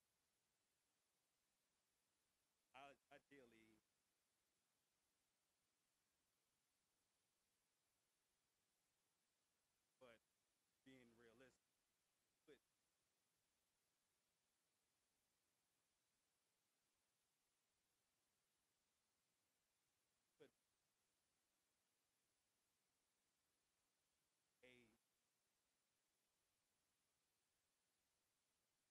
I ideally but being realistic, put put a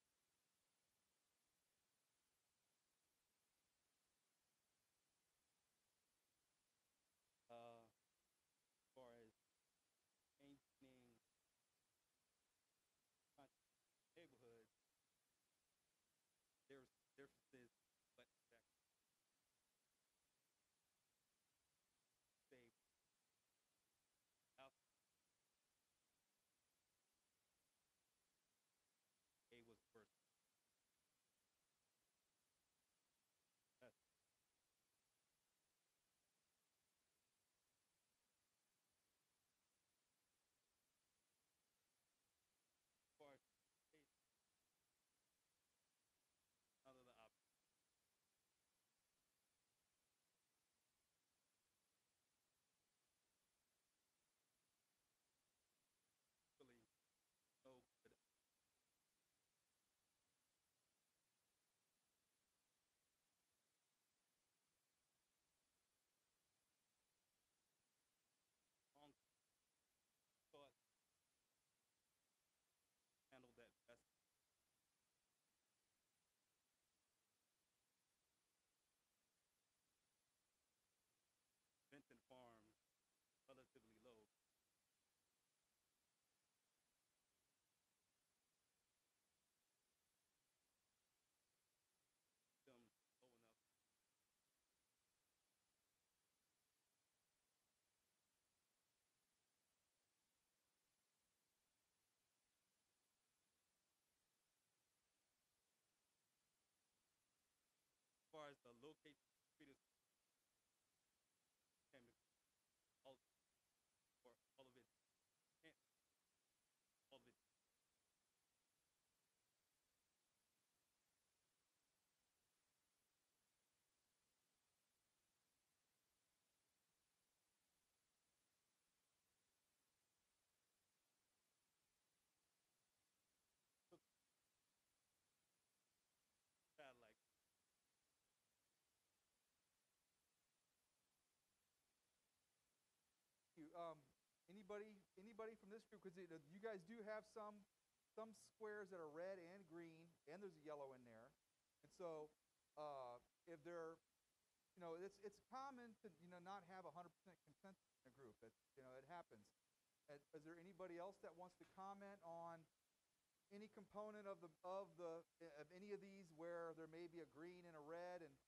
anybody, anybody from this group, because you guys do have some, some squares that are red and green, and there's a yellow in there. And so, uh, if they're, you know, it's it's common to you know not have a hundred percent consensus in a group. It you know it happens. Is, is there anybody else that wants to comment on any component of the of the of any of these where there may be a green and a red and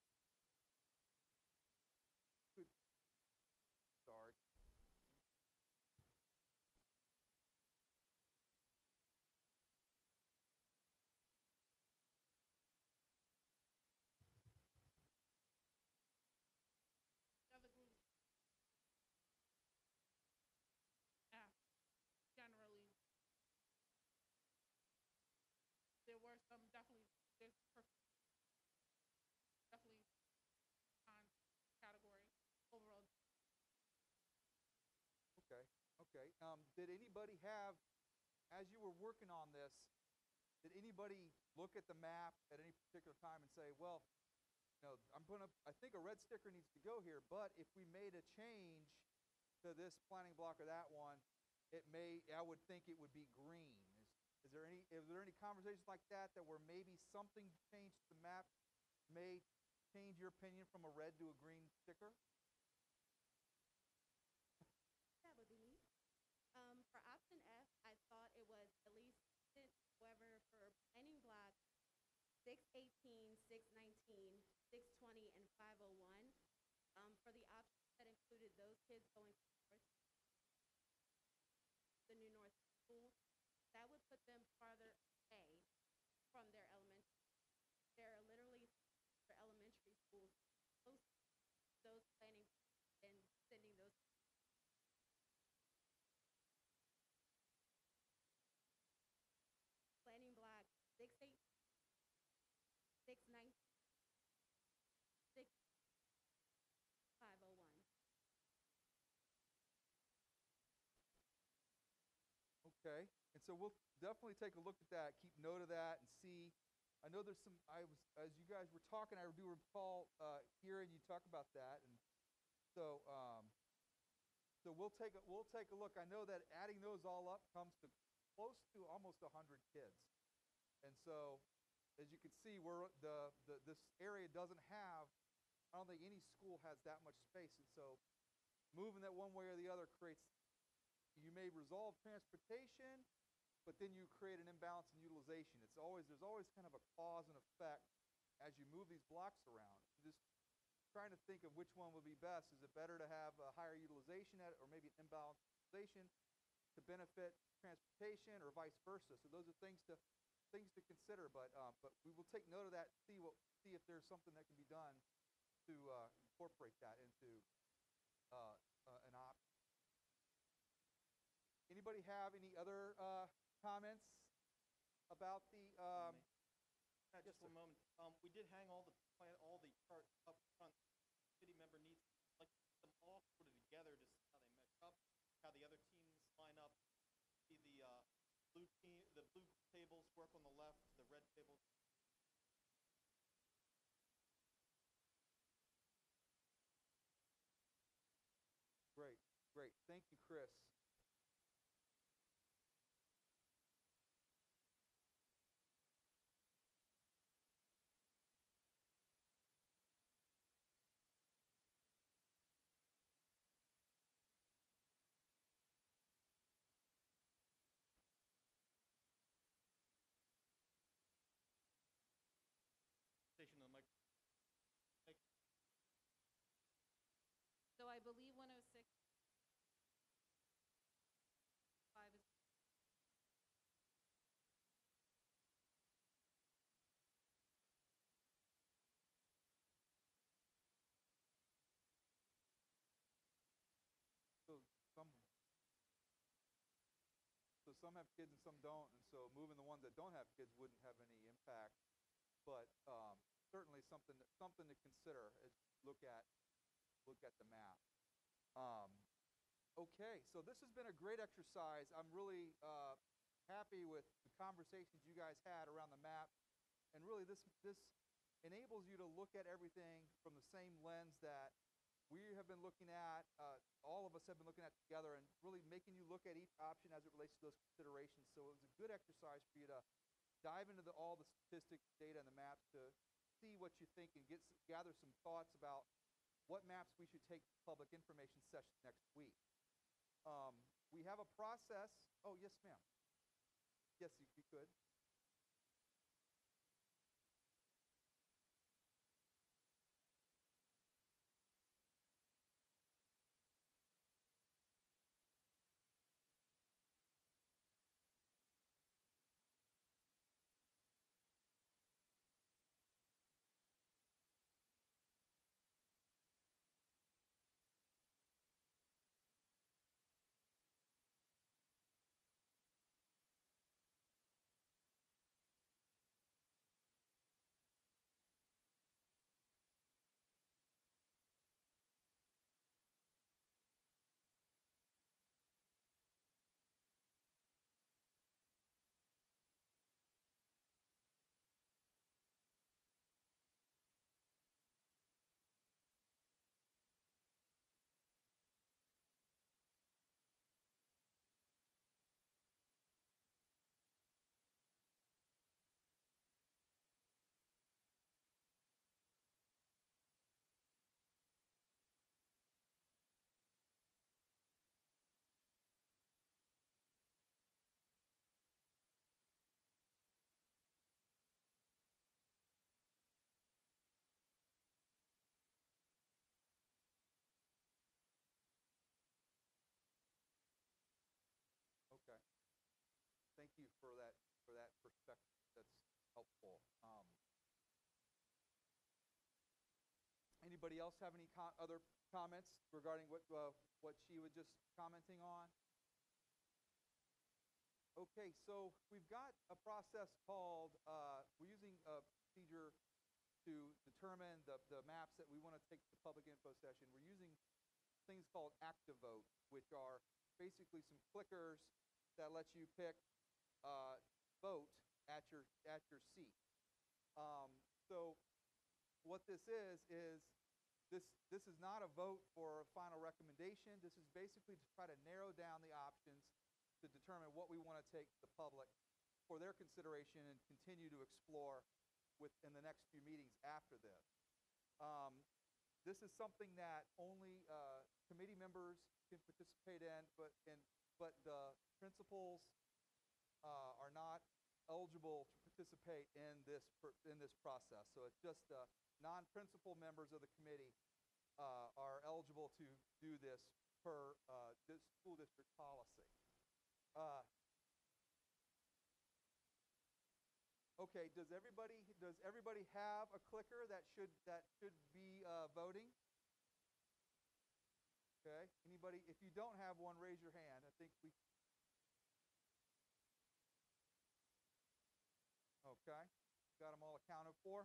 Good. Sorry. The other group, F, generally, there were some definitely, there's per- definitely on category overall. Okay. Okay. Um, did anybody have, as you were working on this, did anybody look at the map at any particular time and say, well, you know, I'm gonna, I think a red sticker needs to go here, but if we made a change to this planning block or that one, it may, I would think it would be green. Is, is there any, is there any conversations like that that where maybe something changed to the map may change your opinion from a red to a green sticker? That would be me. Um, for option F, I thought it was at least consistent. However, for planning block six eighteen, six nineteen, six twenty, and five oh one, um, for the options that included those kids going to north, the new north school, that would put them farther away from their elementary. There are literally for elementary schools close to those planning and sending those planning block six eight, six nine, six five oh one. Okay, and so we'll definitely take a look at that, keep note of that, and see. I know there's some. I was as you guys were talking, I do recall uh, hearing you talk about that, and so um, so we'll take a, we'll take a look. I know that adding those all up comes to close to almost a hundred kids, and so as you can see, we're the, the this area doesn't have. I don't think any school has that much space, and so moving that one way or the other creates. You may resolve transportation, but then you create an imbalance in utilization. It's always there's always kind of a cause and effect as you move these blocks around. Just trying to think of which one would be best. Is it better to have a higher utilization at it, or maybe an imbalanced utilization to benefit transportation, or vice versa? So those are things to things to consider. But uh, but we will take note of that. See what see if there's something that can be done to uh, incorporate that into uh, uh, an option. Anybody have any other uh, comments about the? Um, Yeah, just one moment. Um, we did hang all the plan, all the charts up front. City member needs like them all put it together to see how they mesh up, how the other teams line up. See the uh, blue team, the blue tables work on the left, the red tables. Great, great. Thank you, Chris. Station on the mic. mic- So I believe one oh six five is So some, so some have kids and some don't, and so moving the ones that don't have kids wouldn't have any impact. But um, certainly something that, something to consider as you look at look at the map. Um, okay, so this has been a great exercise. I'm really uh, happy with the conversations you guys had around the map, and really this this enables you to look at everything from the same lens that we have been looking at, uh, all of us have been looking at together and really making you look at each option as it relates to those considerations. So it was a good exercise for you to dive into the, all the statistics, data, and the maps to see what you think and get s- gather some thoughts about what maps we should take to public information session next week. Um, we have a process. Oh, yes, ma'am. Yes, you, you could. Okay. Thank you for that for that perspective. That's helpful. Um, anybody else have any co- other comments regarding what uh, what she was just commenting on? Okay, so we've got a process called uh, we're using a procedure to determine the, the maps that we want to take to the public info session. We're using things called ActiVote, which are basically some clickers that let you pick uh, vote at your at your seat. Um, so what this is is this this is not a vote for a final recommendation. This is basically to try to narrow down the options to determine what we want to take to the public for their consideration and continue to explore within the next few meetings after this. Um, this is something that only uh, committee members can participate in, but in but the principals uh, are not eligible to participate in this per, in this process. So it's just uh, non-principal members of the committee uh, are eligible to do this per uh, this school district policy. Uh, okay, does everybody does everybody have a clicker that should that should be uh, voting? Okay, anybody? If you don't have one, raise your hand. I think we. Okay, got them all accounted for.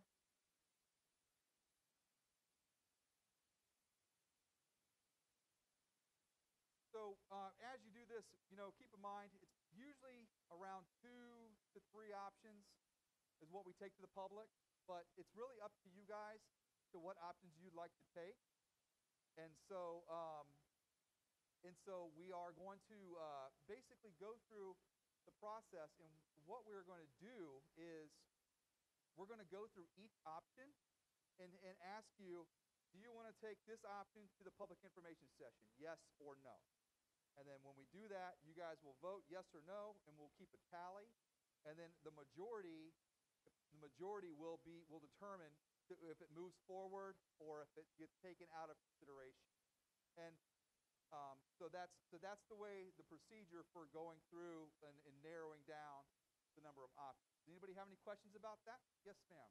So uh, as you do this, you know, keep in mind it's usually around two to three options is what we take to the public, but it's really up to you guys to what options you'd like to take. And so, um, and so we are going to uh, basically go through the process, and what we're going to do is we're going to go through each option and, and ask you, do you want to take this option to the public information session, yes or no? And then when we do that, you guys will vote yes or no, and we'll keep a tally. And then the majority, the majority will be will determine if it moves forward or if it gets taken out of consideration. And um, so that's so that's the way the procedure for going through and, and narrowing down the number of options. Does anybody have any questions about that? Yes, ma'am.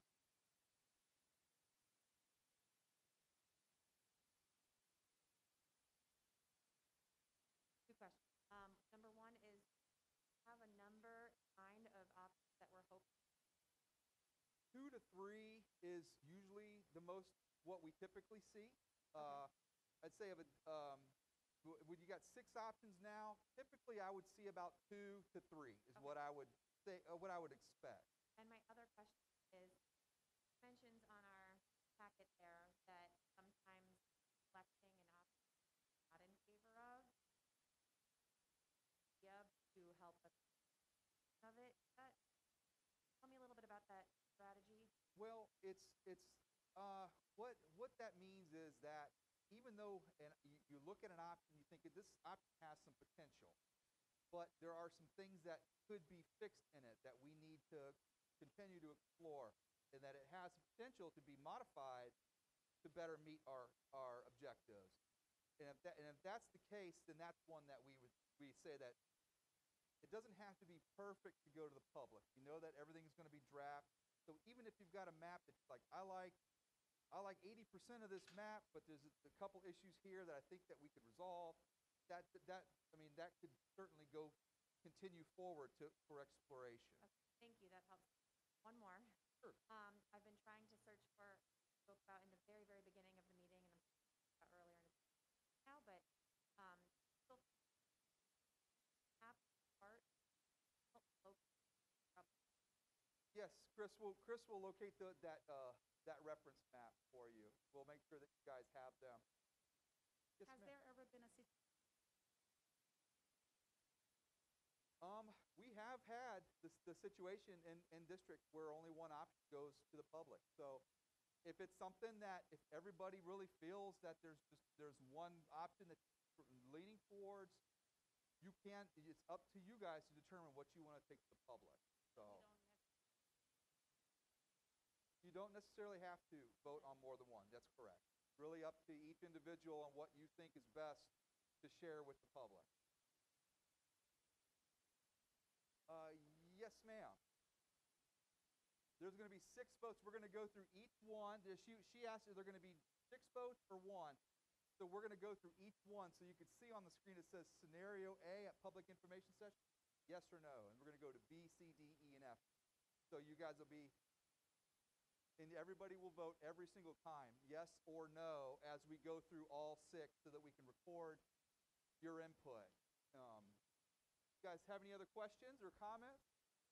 Two questions. Um, number one is, have a number kind of options that we're hoping. Two to three is usually the most what we typically see. Uh, I'd say of a, um, w- when you got six options now, typically I would see about two to three is Okay. what I would say, uh, what I would expect. And my other question is, mentions on our packet there that sometimes selecting that strategy? Well, it's it's uh, what what that means is that even though and you, you look at an option, you think this option has some potential, but there are some things that could be fixed in it that we need to continue to explore, and that it has potential to be modified to better meet our our objectives. And if that and if that's the case, then that's one that we would we say that it doesn't have to be perfect to go to the public. You know that everything's going to be draft. So even if you've got a map that's like I like I like eighty percent of this map, but there's a, a couple issues here that I think that we could resolve. That that I mean that could certainly go continue forward to for exploration. Okay, thank you. That helps. One more. Sure. Um, I've been trying to search for spoke about in the very, very beginning of the meeting, and I'm about earlier in the now, but um, still app art. Yes, Chris will Chris will locate the, that uh, that reference map for you. We'll make sure that you guys have them. Yes, Has ma'am. there ever been a situation? Um, we have had this, the situation in, in districts where only one option goes to the public. So if it's something that if everybody really feels that there's just there's one option that you're leaning towards, you can it's up to you guys to determine what you want to take to the public. So you don't necessarily have to vote on more than one. That's correct. Really up to each individual on what you think is best to share with the public. Uh, yes, ma'am. There's going to be six votes. We're going to go through each one. She, she asked if there are going to be six votes or one. So we're going to go through each one. So you can see on the screen it says scenario A at public information session, yes or no. And we're going to go to B, C, D, E, and F. So you guys will be, and everybody will vote every single time, yes or no, as we go through all six so that we can record your input. Um, you guys have any other questions or comments?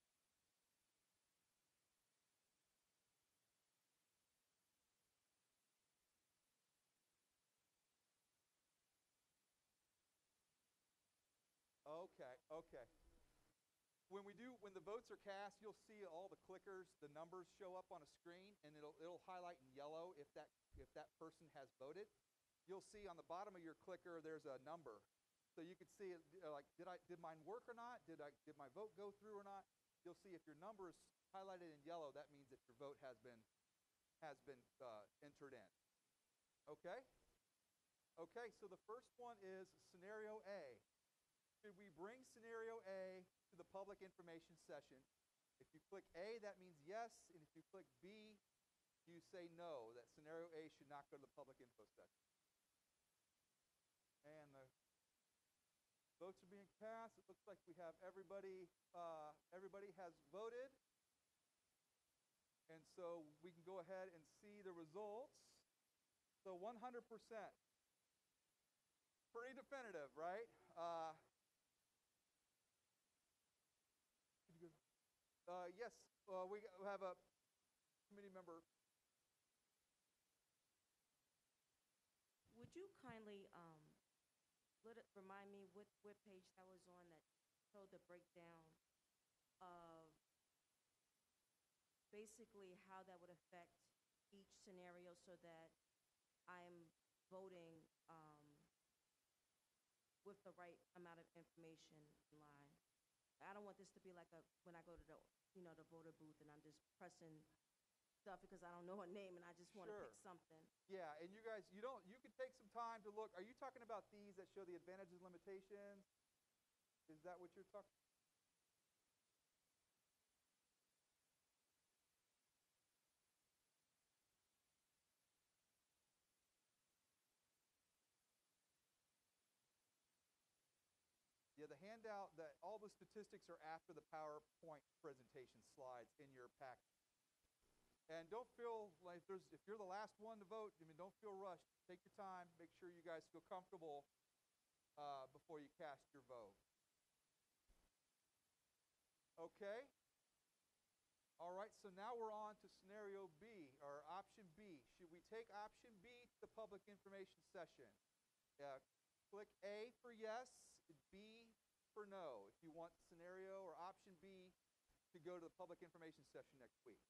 Okay, okay. When we do, when the votes are cast, you'll see all the clickers, the numbers show up on a screen, and it'll it'll highlight in yellow if that if that person has voted. You'll see on the bottom of your clicker there's a number, so you can see it, uh, like did I did mine work or not? Did I did my vote go through or not? You'll see if your number is highlighted in yellow, that means that your vote has been has been uh, entered in. Okay. Okay. So the first one is scenario A. Should we bring scenario A to the public information session? If you click A, that means yes, and if you click B, you say no, that scenario A should not go to the public info session. And the votes are being cast. It looks like we have everybody, uh, everybody has voted. And so we can go ahead and see the results. So one hundred percent. Pretty definitive, right? Uh, Uh, yes, uh, we have a committee member. Would you kindly um, let it remind me what web page that was on that showed the breakdown of basically how that would affect each scenario so that I'm voting um, with the right amount of information in line? I don't want this to be like a when I go to the you know the voter booth and I'm just pressing stuff because I don't know a name and I just want to Sure. pick something. Yeah, and you guys, you don't, you can take some time to look. Are you talking about these that show the advantages and limitations? Is that what you're talking? Yeah, the handout, that all the statistics are after the PowerPoint presentation slides in your packet. And don't feel like there's, if you're the last one to vote, I mean, don't feel rushed. Take your time. Make sure you guys feel comfortable uh, before you cast your vote. Okay. All right, so now we're on to scenario B, or option B. Should we take option B to the public information session? Uh, click A for yes, B for no. If you want scenario or option B to go to the public information session next week?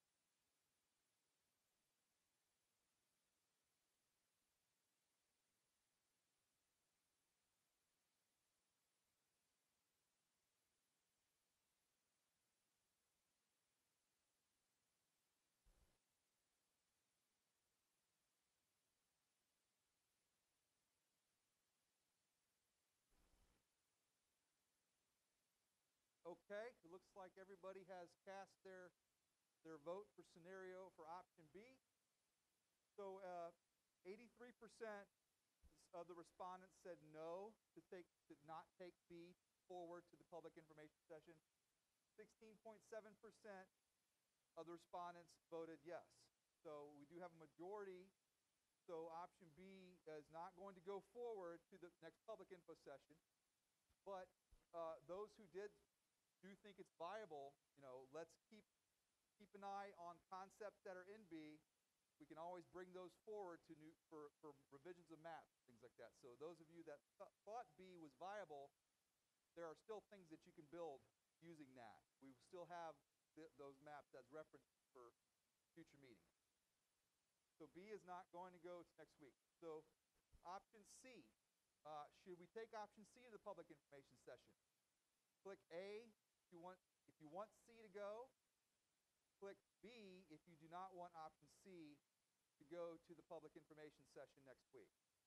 Okay, it looks like everybody has cast their, their vote for scenario for option B. So uh, eighty-three percent of the respondents said no to take to not take B forward to the public information session. sixteen point seven percent of the respondents voted yes. So we do have a majority. So option B is not going to go forward to the next public info session. But uh, those who did do think it's viable, you know, let's keep keep an eye on concepts that are in B. We can always bring those forward to new for, for revisions of maps, things like that. So those of you that th thought B was viable, there are still things that you can build using that. We still have th those maps as reference for future meetings. So B is not going to go to next week. So option C, uh, should we take option C to the public information session? Click A if you want if you want C to go. Click B if you do not want option C to go to the public information session next week.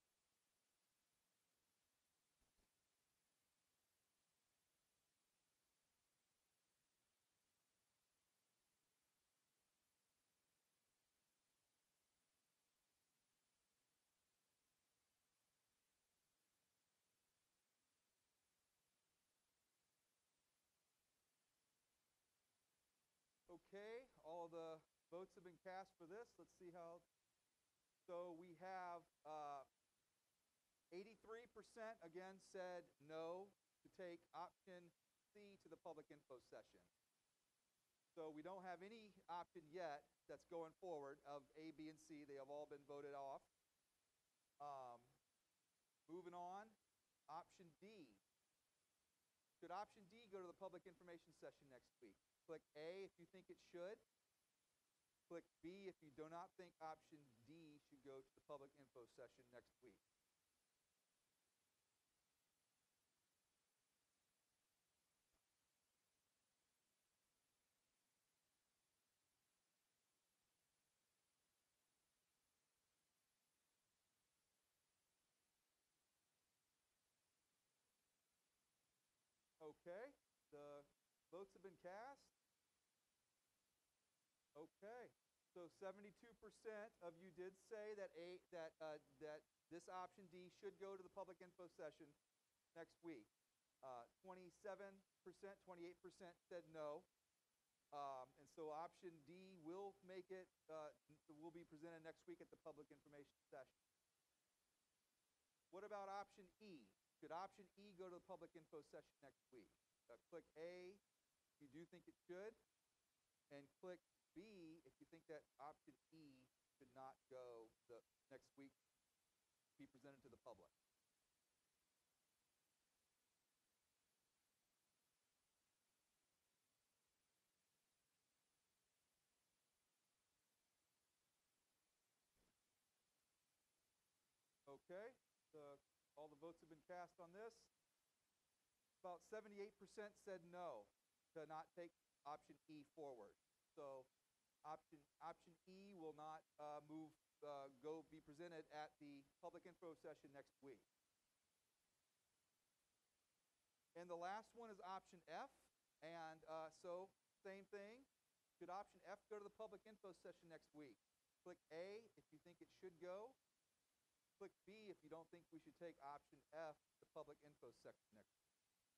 Okay, all the votes have been cast for this. Let's see how. So we have uh, eighty-three percent again said no to take option C to the public info session. So we don't have any option yet that's going forward of A, B, and C. They have all been voted off. Um, moving on, option D. Should option D go to the public information session next week? Click A if you think it should. Click B if you do not think option D should go to the public info session next week. Okay, the votes have been cast. Okay, so seventy-two percent of you did say that a that uh, that this option D should go to the public info session next week. Uh, twenty-seven percent, twenty-eight percent said no, um, and so option D will make it. Uh, will be presented next week at the public information session. What about option E? Should option E go to the public info session next week? Uh, click A if you do think it should, and click B if you think that option E should not go the next week, be presented to the public. Okay, the, all the votes have been cast on this. About seventy-eight percent said no to not take option E forward. So option option E will not uh, move, uh, go be presented at the public info session next week. And the last one is option F. And uh, so same thing. Should option F go to the public info session next week? Click A if you think it should go. Click B if you don't think we should take option F, the public info section next week.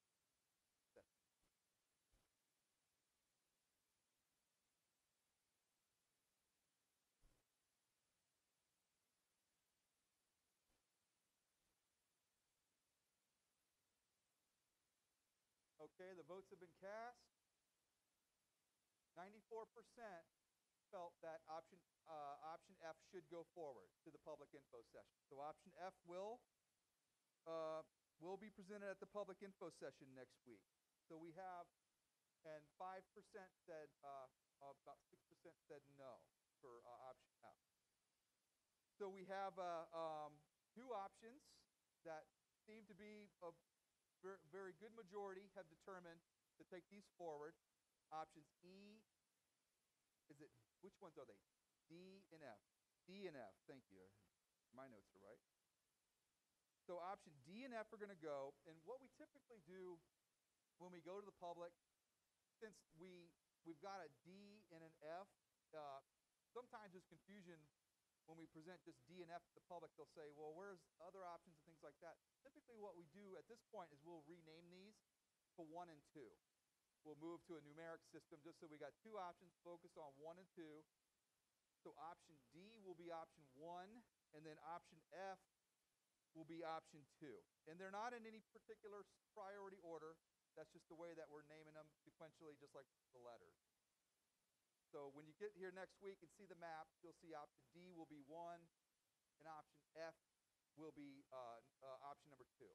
Okay, the votes have been cast. ninety-four percent felt that option uh, option F should go forward to the public info session. So option F will uh, will be presented at the public info session next week. So we have and five percent said, uh, about six percent said no for uh, option F. So we have uh, um, two options that seem to be a ver- very good majority have determined to take these forward. Options E, is it, which ones are they? D and F. D and F, thank you. My notes are right. So option D and F are going to go, and what we typically do when we go to the public, since we, we've got a D and an F, uh, sometimes there's confusion when we present just D and F to the public. They'll say, well, where's other options and things like that? Typically what we do at this point is we'll rename these to one and two. We'll move to a numeric system just so we got two options focused on one and two. So option D will be option one, and then option F will be option two. And they're not in any particular priority order. That's just the way that we're naming them sequentially, just like the letters. So when you get here next week and see the map, you'll see option D will be one, and option F will be uh, uh, option number two.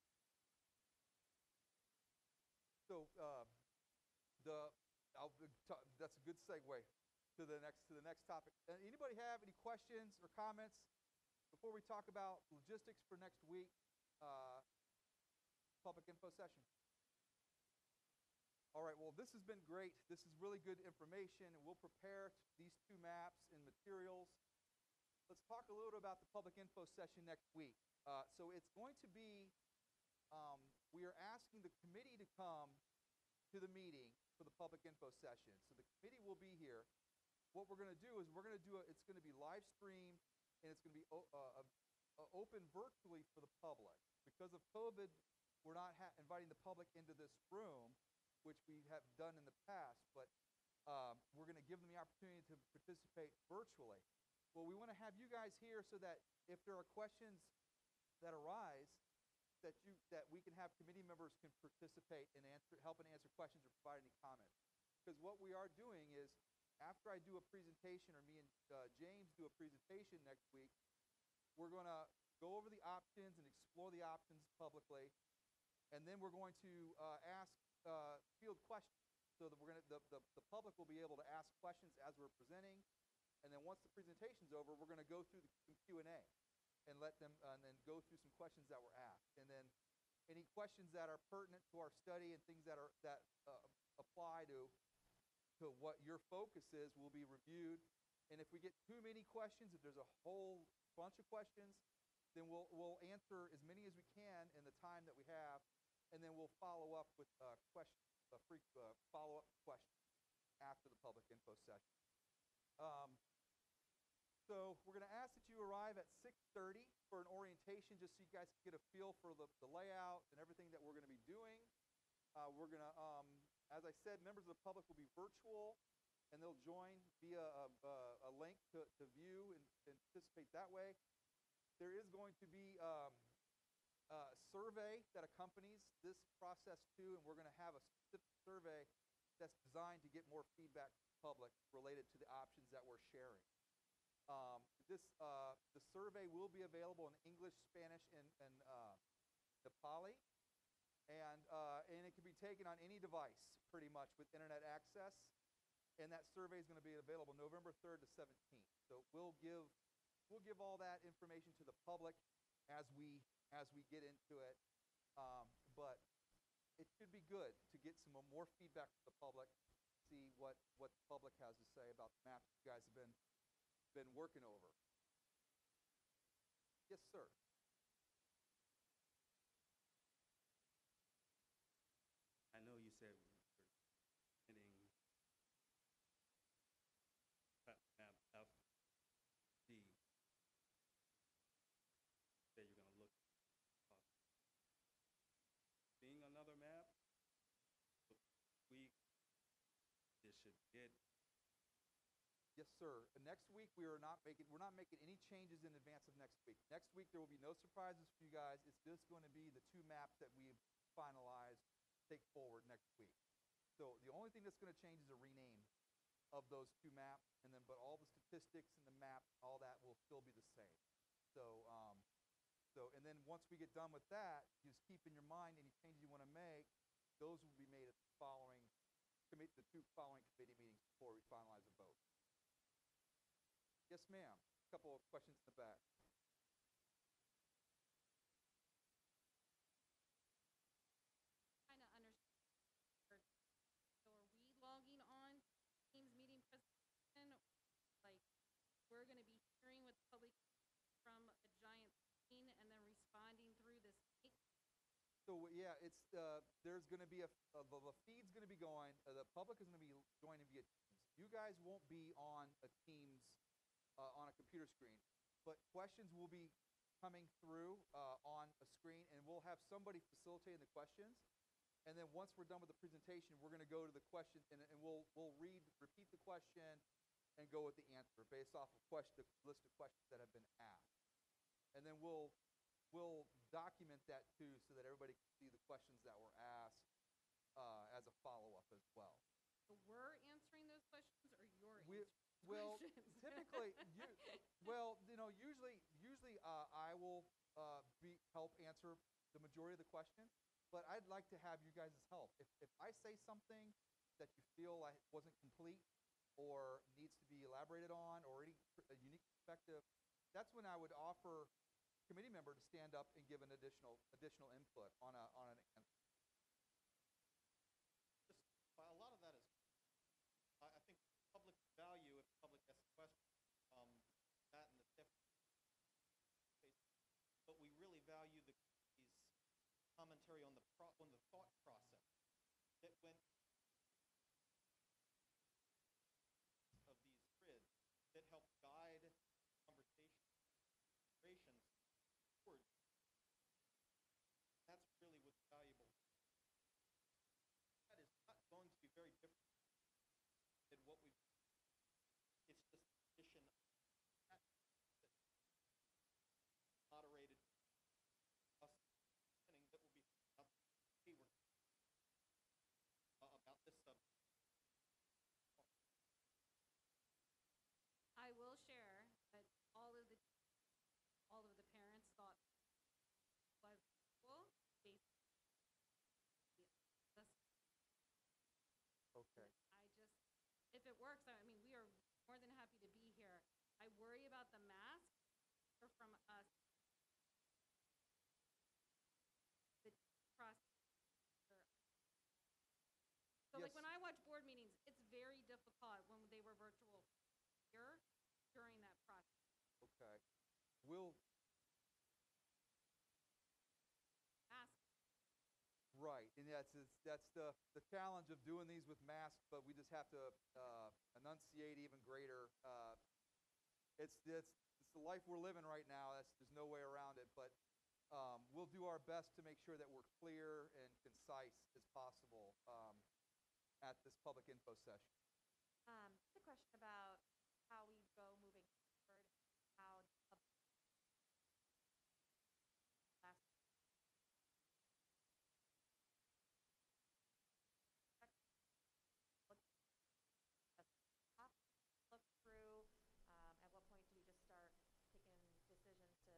So uh, the I'll, that's a good segue to the next to the next topic. Uh, anybody have any questions or comments before we talk about logistics for next week? Uh, public info session. All right, well, this has been great. This is really good information, and we'll prepare these two maps and materials. Let's talk a little bit about the public info session next week. Uh, so it's going to be, um, we are asking the committee to come to the meeting for the public info session. So the committee will be here. What we're going to do is we're going to do, a, it's going to be live streamed, and it's going to be o- uh, uh, open virtually for the public. Because of COVID, we're not ha- inviting the public into this room, which we have done in the past, but um, we're going to give them the opportunity to participate virtually. Well, we want to have you guys here so that if there are questions that arise, that you that we can have committee members can participate and answer, help and answer questions or provide any comments. Because what we are doing is, after I do a presentation, or me and uh, James do a presentation next week, we're going to go over the options and explore the options publicly, and then we're going to uh, ask uh, field questions, so that we're going to the, the the public will be able to ask questions as we're presenting, and then once the presentation's over, we're going to go through the Q and A and let them uh, and then go through some questions that were asked, and then any questions that are pertinent to our study and things that are that uh, apply to to what your focus is will be reviewed. And if we get too many questions, if there's a whole bunch of questions, then we'll we'll answer as many as we can in the time that we have, and then we'll follow up with uh, questions, uh, free uh, follow-up questions after the public info session. Um, so we're going to ask that you arrive at six thirty for an orientation, just so you guys can get a feel for the, the layout and everything that we're going to be doing. Uh, we're going to, um, as I said, members of the public will be virtual, and they'll join via a, a, a link to, to view and, and participate that way. There is going to be um, a survey that accompanies this process too, and we're going to have a specific survey that's designed to get more feedback from the public related to the options that we're sharing. Um, this uh, the survey will be available in English, Spanish, and, and uh, Nepali, and uh, and it can be taken on any device pretty much with internet access. And that survey is going to be available November third to seventeenth. So we'll give we'll give all that information to the public as we as we get into it. Um, but it should be good to get some more feedback from the public, see what what the public has to say about the maps you guys have been been working over. Yes, sir. I know you said we're getting map F D. Say you're going to look uh, being another map. We this should get. Yes, sir. Uh, Next week we are not making we're not making any changes in advance of next week. Next week there will be no surprises for you guys. It's just going to be the two maps that we've finalized take forward next week. So the only thing that's going to change is a rename of those two maps, and then but all the statistics and the map, all that will still be the same. So um, so and then once we get done with that, just keep in your mind any changes you want to make. Those will be made at the following commit the two following committee meetings before we finalize a vote. Yes, ma'am. A couple of questions in the back. Trying to understand, or- so are we logging on Teams meeting presentation? Like, we're gonna be hearing what the public from a giant screen and then responding through this mic? So yeah, it's uh, there's going to be a uh, the, the feed's going to be going. Uh, the public is going to be joining via Teams. You guys won't be on a Teams uh, on a computer screen, but questions will be coming through uh, on a screen, and we'll have somebody facilitating the questions. And then once we're done with the presentation, we're going to go to the question, and, and we'll we'll read, repeat the question, and go with the answer based off of question, the list of questions that have been asked. And then we'll we'll document that too, so that everybody can see the questions that were asked uh, as a follow-up as well. So we're answering those questions, or you're We, answering well, questions? typically, you, well, you know, usually, usually uh, I will uh, be help answer the majority of the questions, but I'd like to have you guys' help. If if I say something that you feel like wasn't complete or needs to be elaborated on, or any a unique perspective, that's when I would offer a committee member to stand up and give an additional additional input on a on an answer. Just, uh, a lot of that is, I, I think public value, if the public asks a question, um, that and the difference. But we really value the committee's commentary on the pro, on the thought process that went of these grids that help guide conversation, operations forward. That's really what's valuable. That is not going to be very different than what we've. It's just the addition of that that moderated us listening that will be about hey, we're, uh, about this subject. I will share that all of the, all of the parents thought was cool, based this, Okay. I just, if it works, I mean, we are more than happy to be here. I worry about the mask or from us. The process. So like Yes. when I watch board meetings, it's very difficult when they were virtual here during that process. Okay. We'll Mask. Right, and that's it's, that's the the challenge of doing these with masks, but we just have to uh, enunciate even greater. Uh, it's it's it's the life we're living right now. That's there's no way around it. But um, we'll do our best to make sure that we're clear and concise as possible um, at this public info session. Um, just a question about how we go moving forward, how the public last look, up, look through, um, at what point do we just start taking decisions to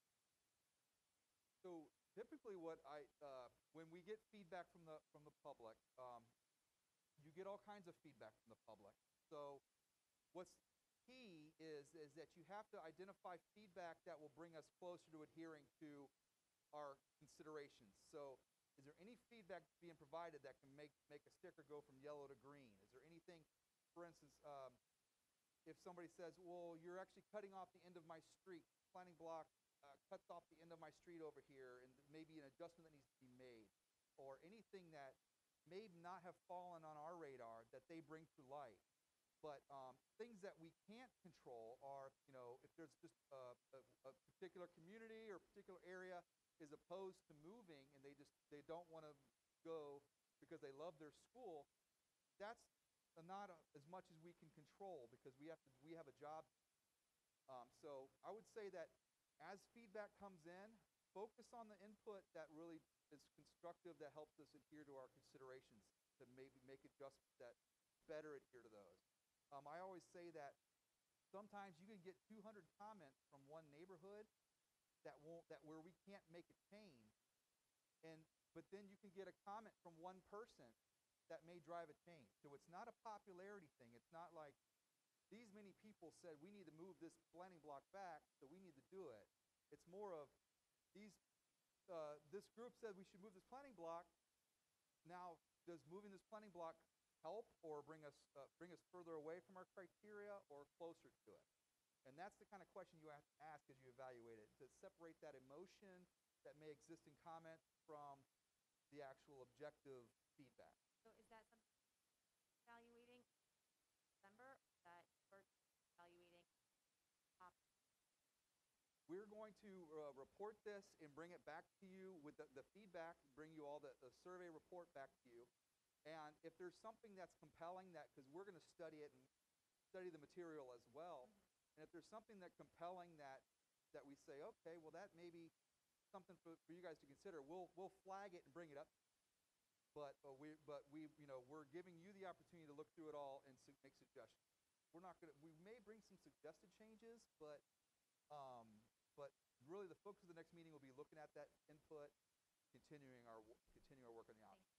So typically, what I uh, when we get feedback from the from the public, um, you get all kinds of feedback from the public. So what's key is is that you have to identify feedback that will bring us closer to adhering to our considerations. So is there any feedback being provided that can make make a sticker go from yellow to green? Is there anything, for instance, um, if somebody says, well, you're actually cutting off the end of my street, planting block uh, cuts off the end of my street over here, and maybe an adjustment that needs to be made, or anything that may not have fallen on our radar that they bring to light. But um, things that we can't control are, you know, if there's just a, a, a particular community or particular area is opposed to moving and they just they don't want to go because they love their school, that's not a, as much as we can control because we have to we have a job. Um, so I would say that as feedback comes in, focus on the input that really is constructive that helps us adhere to our considerations to maybe make adjustments that better adhere to those. Um, I always say that sometimes you can get two hundred comments from one neighborhood that won't that where we can't make a change, and but then you can get a comment from one person that may drive a change. So it's not a popularity thing. It's not like these many people said we need to move this planning block back, so we need to do it. It's more of these. Uh, this group said we should move this planning block. Now, does moving this planning block help or bring us uh, bring us further away from our criteria or closer to it? And that's the kind of question you have to ask as you evaluate it, to separate that emotion that may exist in comments from the actual objective feedback. So is that something you're evaluating in December, or is that you're evaluating top? We're going to uh, report this and bring it back to you with the, the feedback, bring you all the, the survey report back to you. And if there's something that's compelling, that because we're going to study it and study the material as well, Mm-hmm. and if there's something that compelling that that we say, okay, well that may be something for, for you guys to consider, we'll we'll flag it and bring it up. But uh, we but we you know we're giving you the opportunity to look through it all and su- make suggestions. We're not gonna we may bring some suggested changes, but um, but really the focus of the next meeting will be looking at that input, continuing our wo- continuing our work on the options.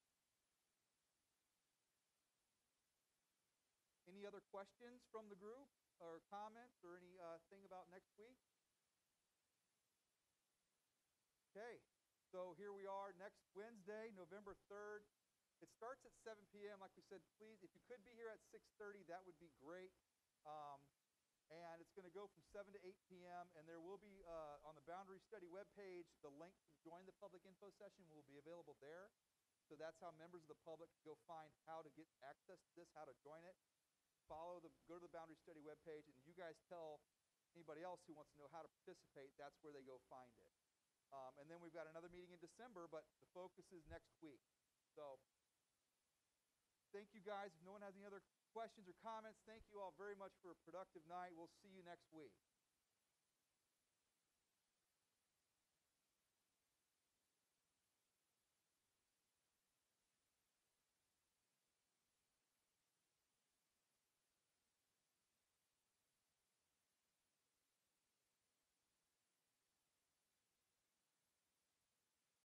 Any other questions from the group or comments or any uh, thing about next week? Okay, so here we are next Wednesday, November third. It starts at seven p m Like we said, please, if you could be here at six thirty, that would be great. Um, and it's going to go from seven to eight p m And there will be, uh, on the Boundary Study webpage, the link to join the public info session will be available there. So that's how members of the public can go find how to get access to this, how to join it. Follow the, go to the Boundary Study webpage, and you guys tell anybody else who wants to know how to participate, that's where they go find it. Um, and then we've got another meeting in December, but the focus is next week. So thank you guys. If no one has any other questions or comments, thank you all very much for a productive night. We'll see you next week.